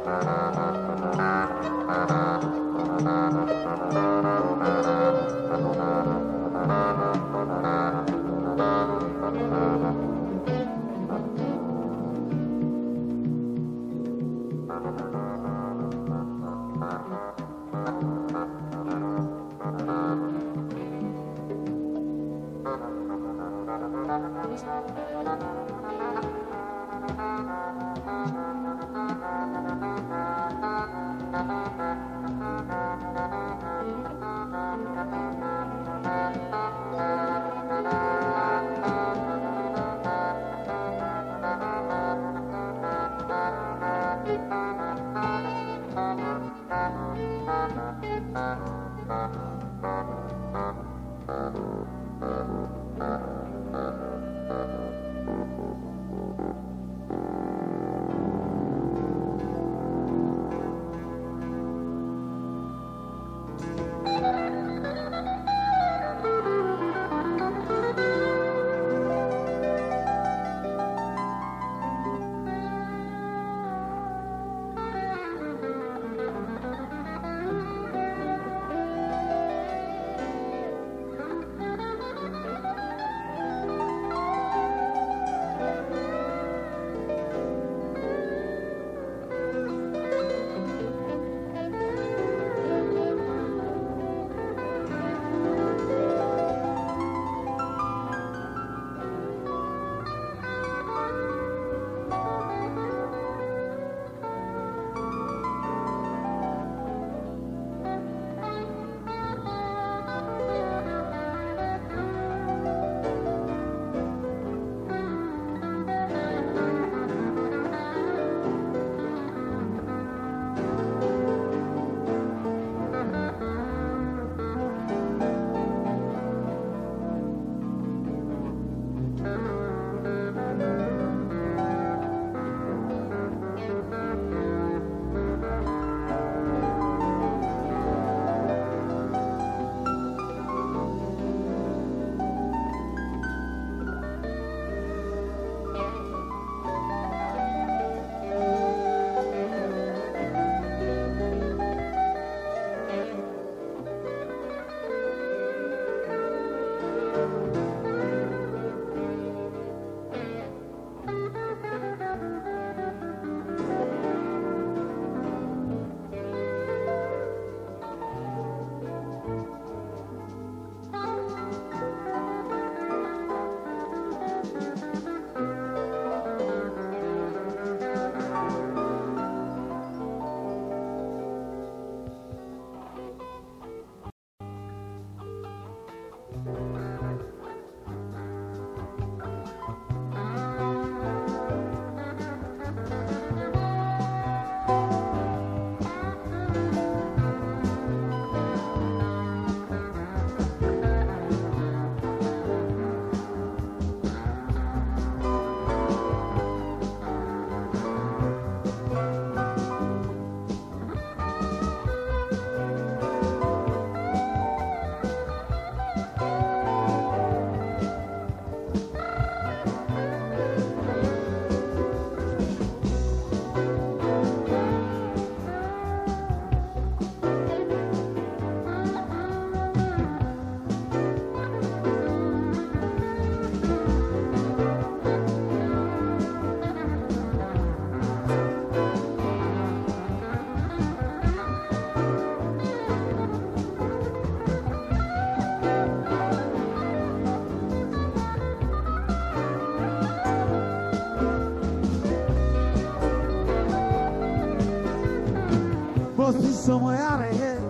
Must be somewhere out of here.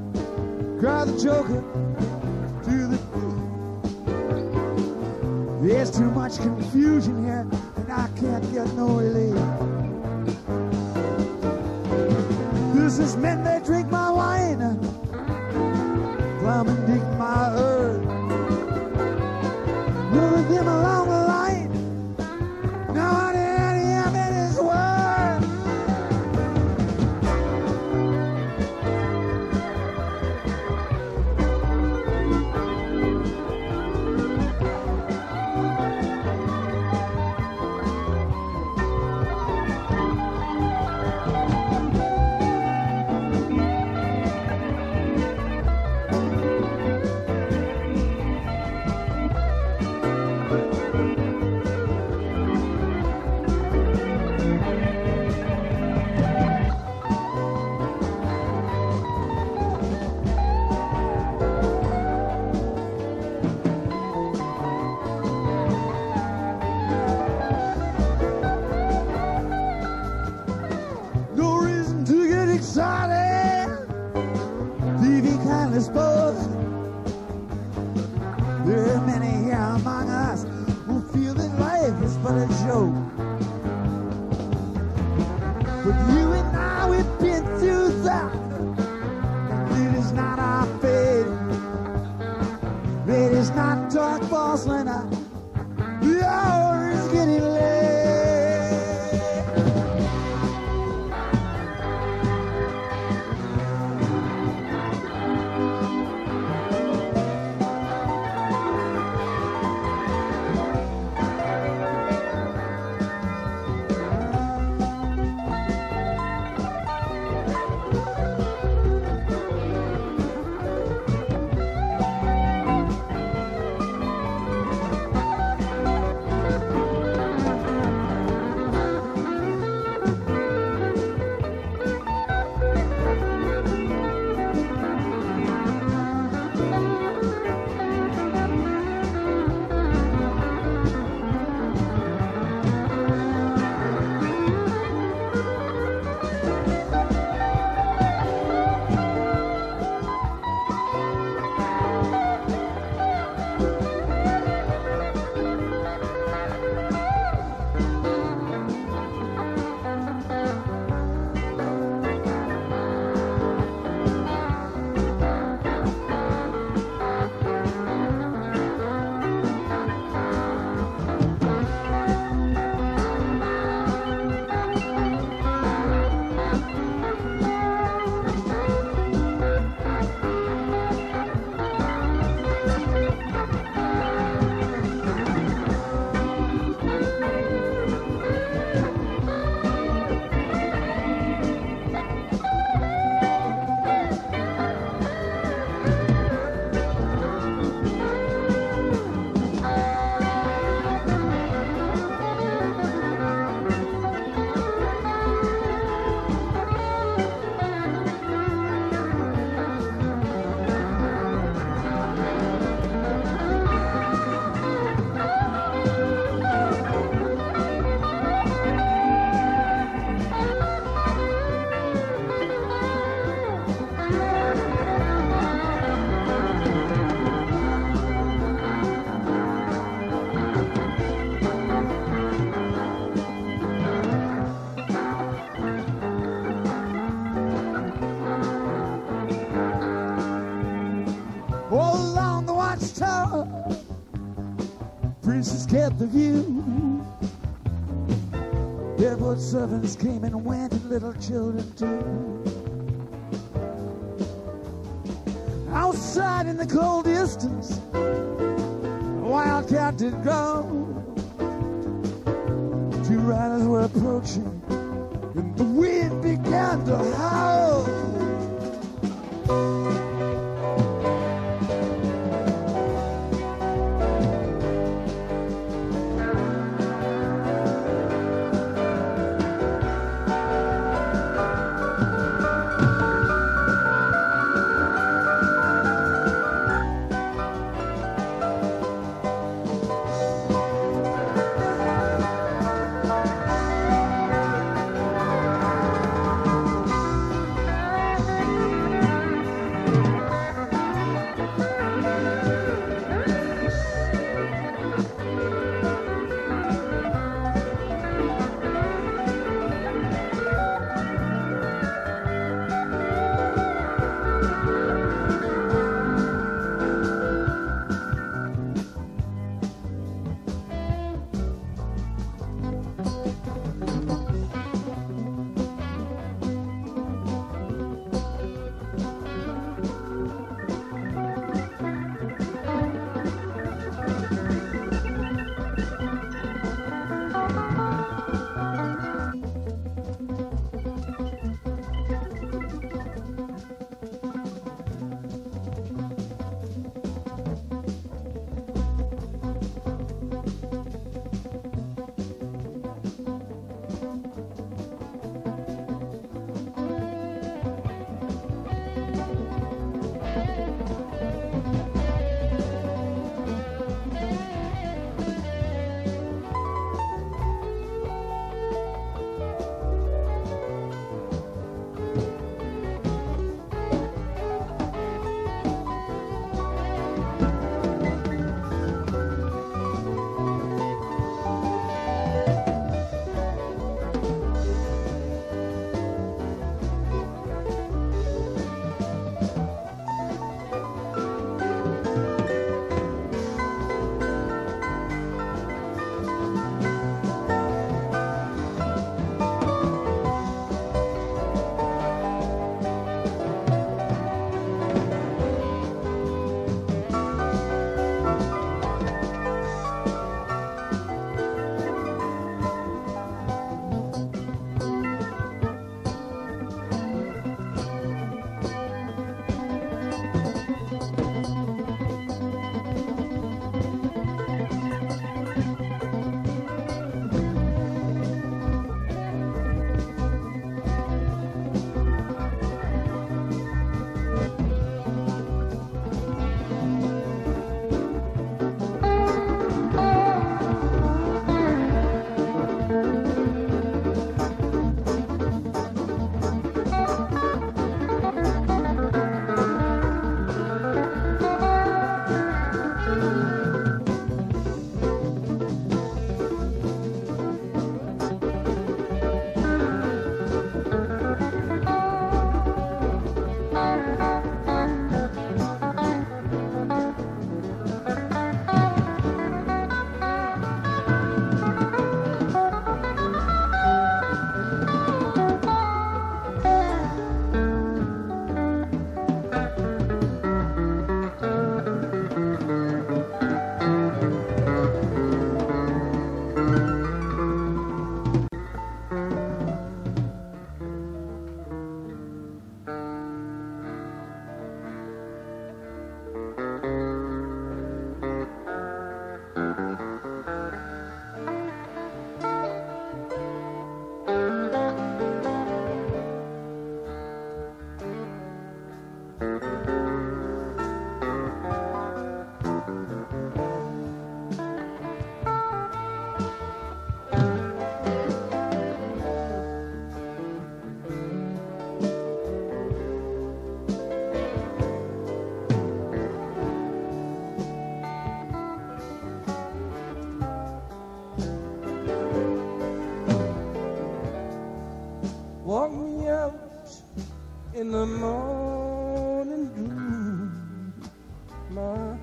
Cry the joker to the thief. There's too much confusion here, and I can't get no relief. This is men, they drink my wine, climb and dig my earth. None of them along the line. Now I am in his word. Sorry, leaving kindness both. There are many here among us who feel that life is but a joke. But you and I, we've been through that. It is not our fate. It is not dark false when the hour is getting late. Princess kept the view. Barefoot servants came and went, and little children too. Outside in the cold distance, a wildcat did growl. Two riders were approaching, and the wind began to howl. in the morning dew, my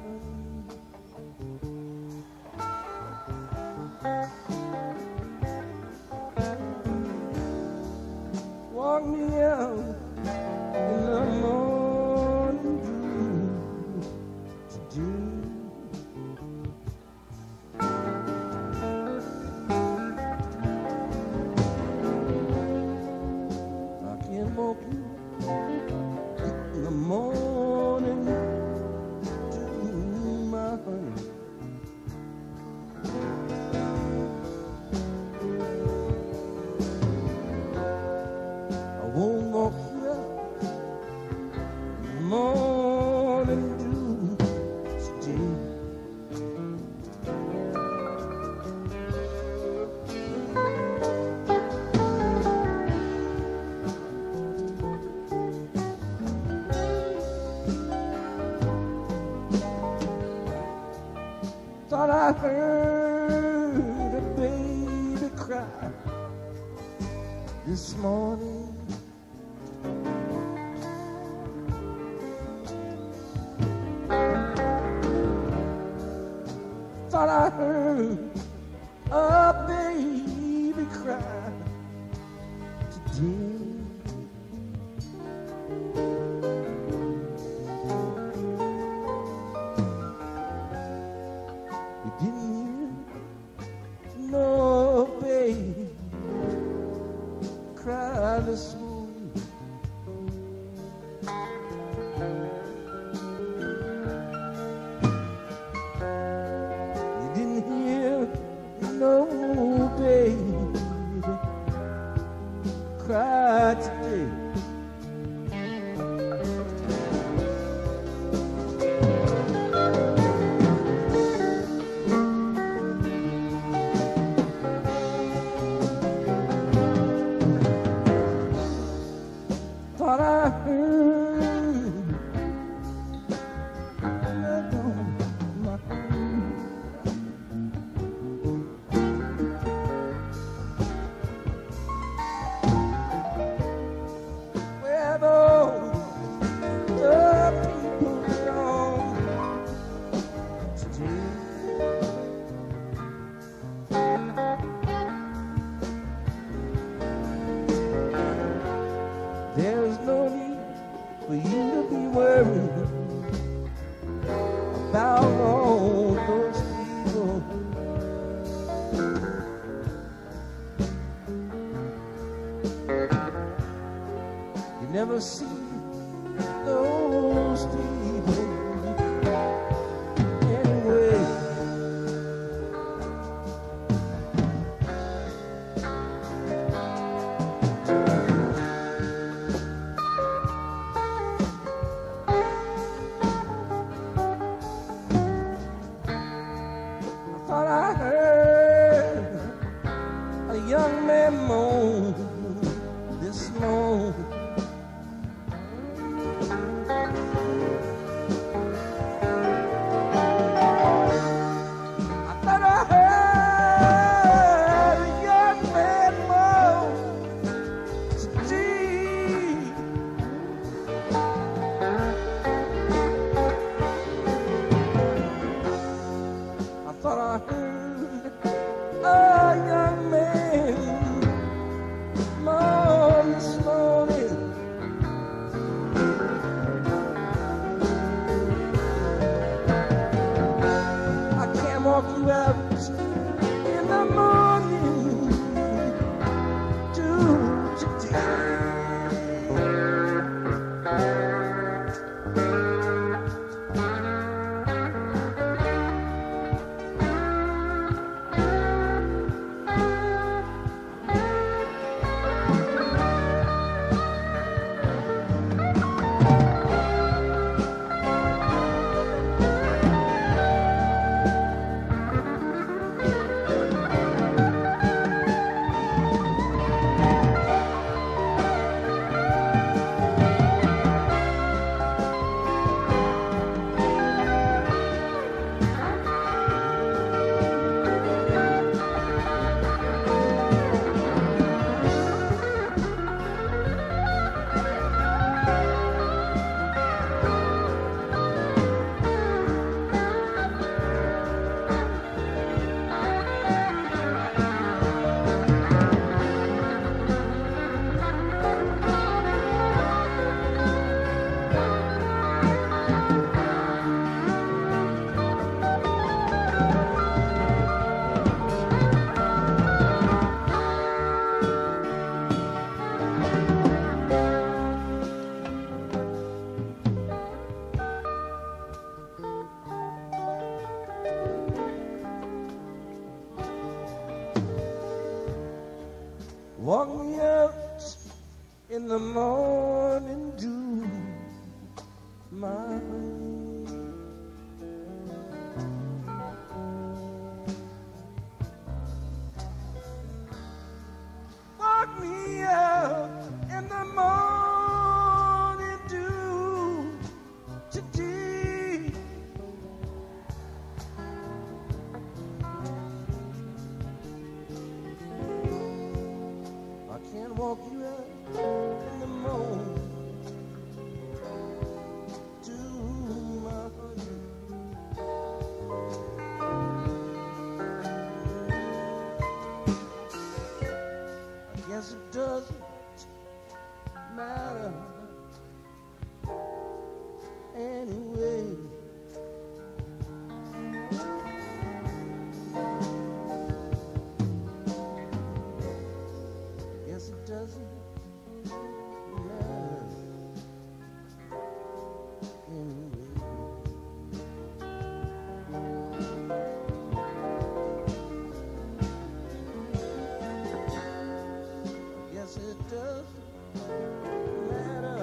walk me out in the morning dew today. In the morning dew, my honey. I won't walk you out in the morning dew today. Thought I heard a baby cry this morning. Thought I heard a baby cry today. No baby cry this morning. You didn't hear no baby cry today. Thought I heard my where the people gone today. There's no need for you to be worried about all those people. You never see those people anyway. Thought I heard a young man moan this morning. I thought I heard a young man moan today. I thought I heard a young man moan this morning. morning dew, my walk me up in the morning dew today. I can't walk you up in the morning dew, my honey. I guess it doesn't matter anyway. Guess it doesn't matter anyway. Guess it doesn't matter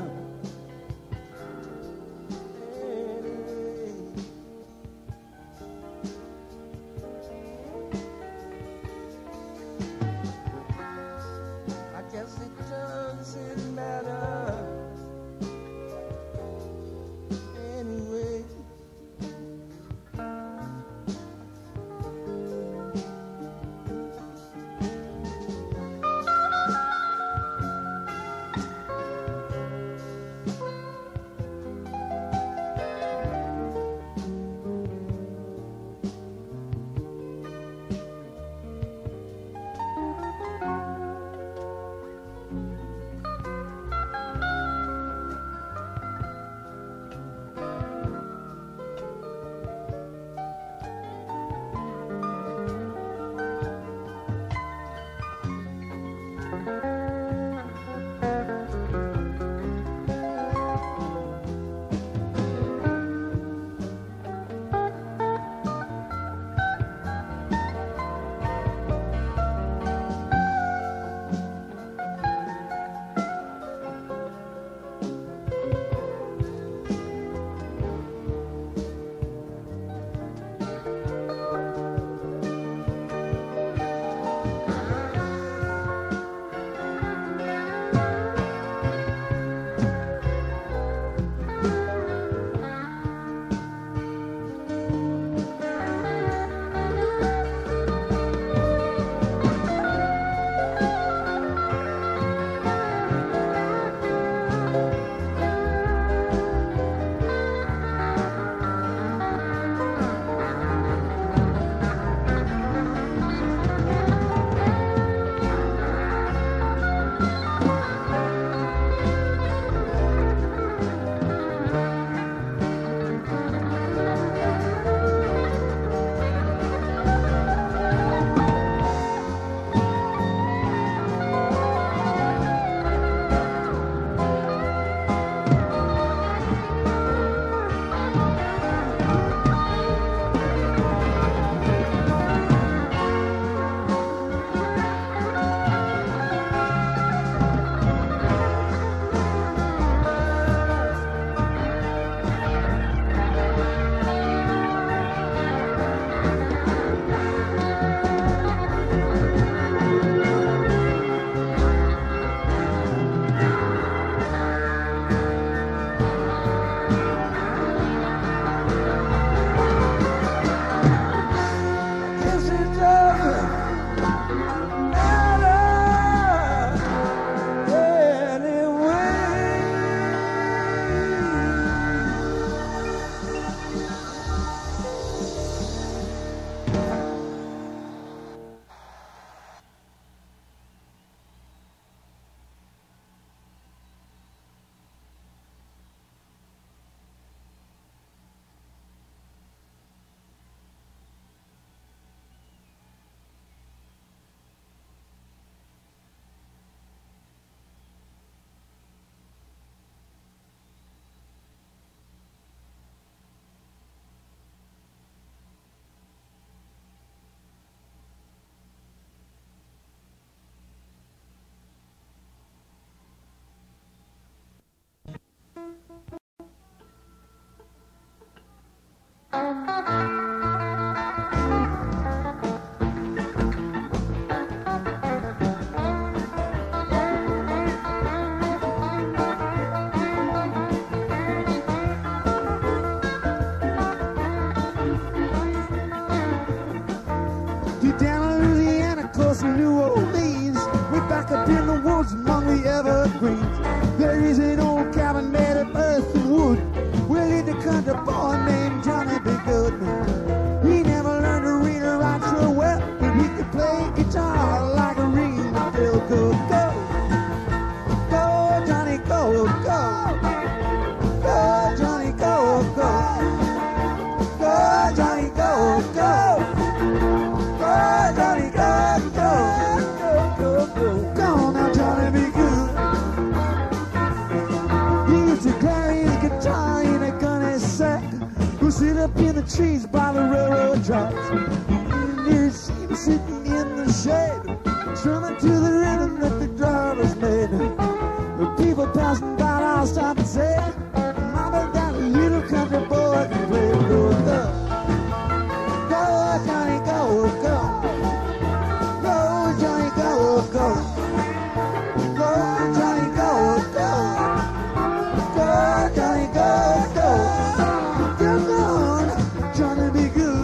sit up in the trees by the railroad tracks. You see him sitting in the shade, strumming to the rhythm that the drivers made. The people passing by all stop and say, Mama, got a little country boy can play. Go, go, go, Johnny, go, go. Go, Johnny, go, go. Go, Johnny, go, go. Go, Johnny, go, go. Come on, Johnny, be good.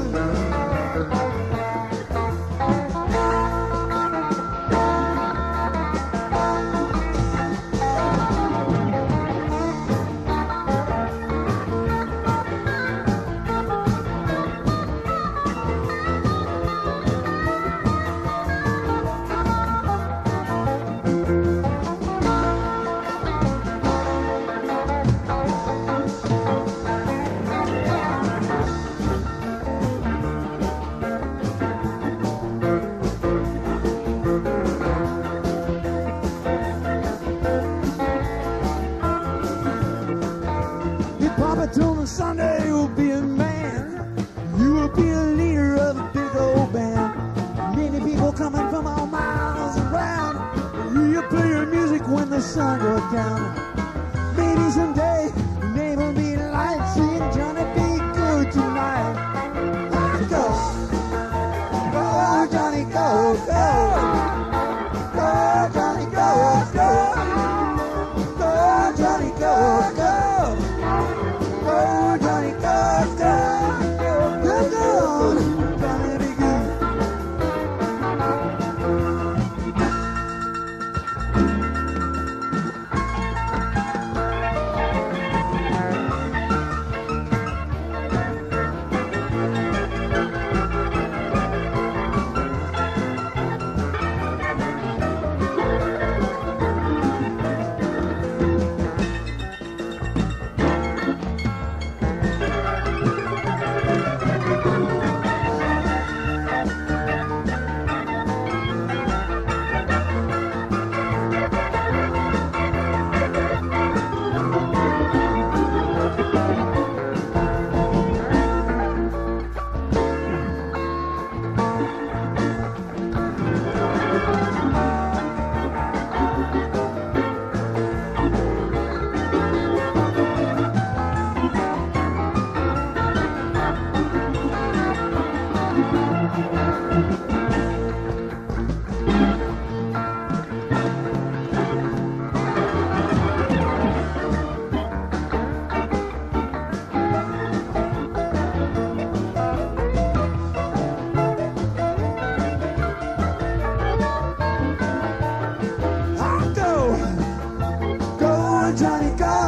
Someday you'll be a man. You will be a leader of a big old band. Many people coming from all miles around. You play your music when the sun goes down. Maybe someday your name will be light, seeing Johnny be good tonight. Go, go, Johnny, go, go. Go, Johnny, go, go. Go, Johnny, go, go. Oh, Johnny, go, go, go, go, Johnny, be good. Johnny, go.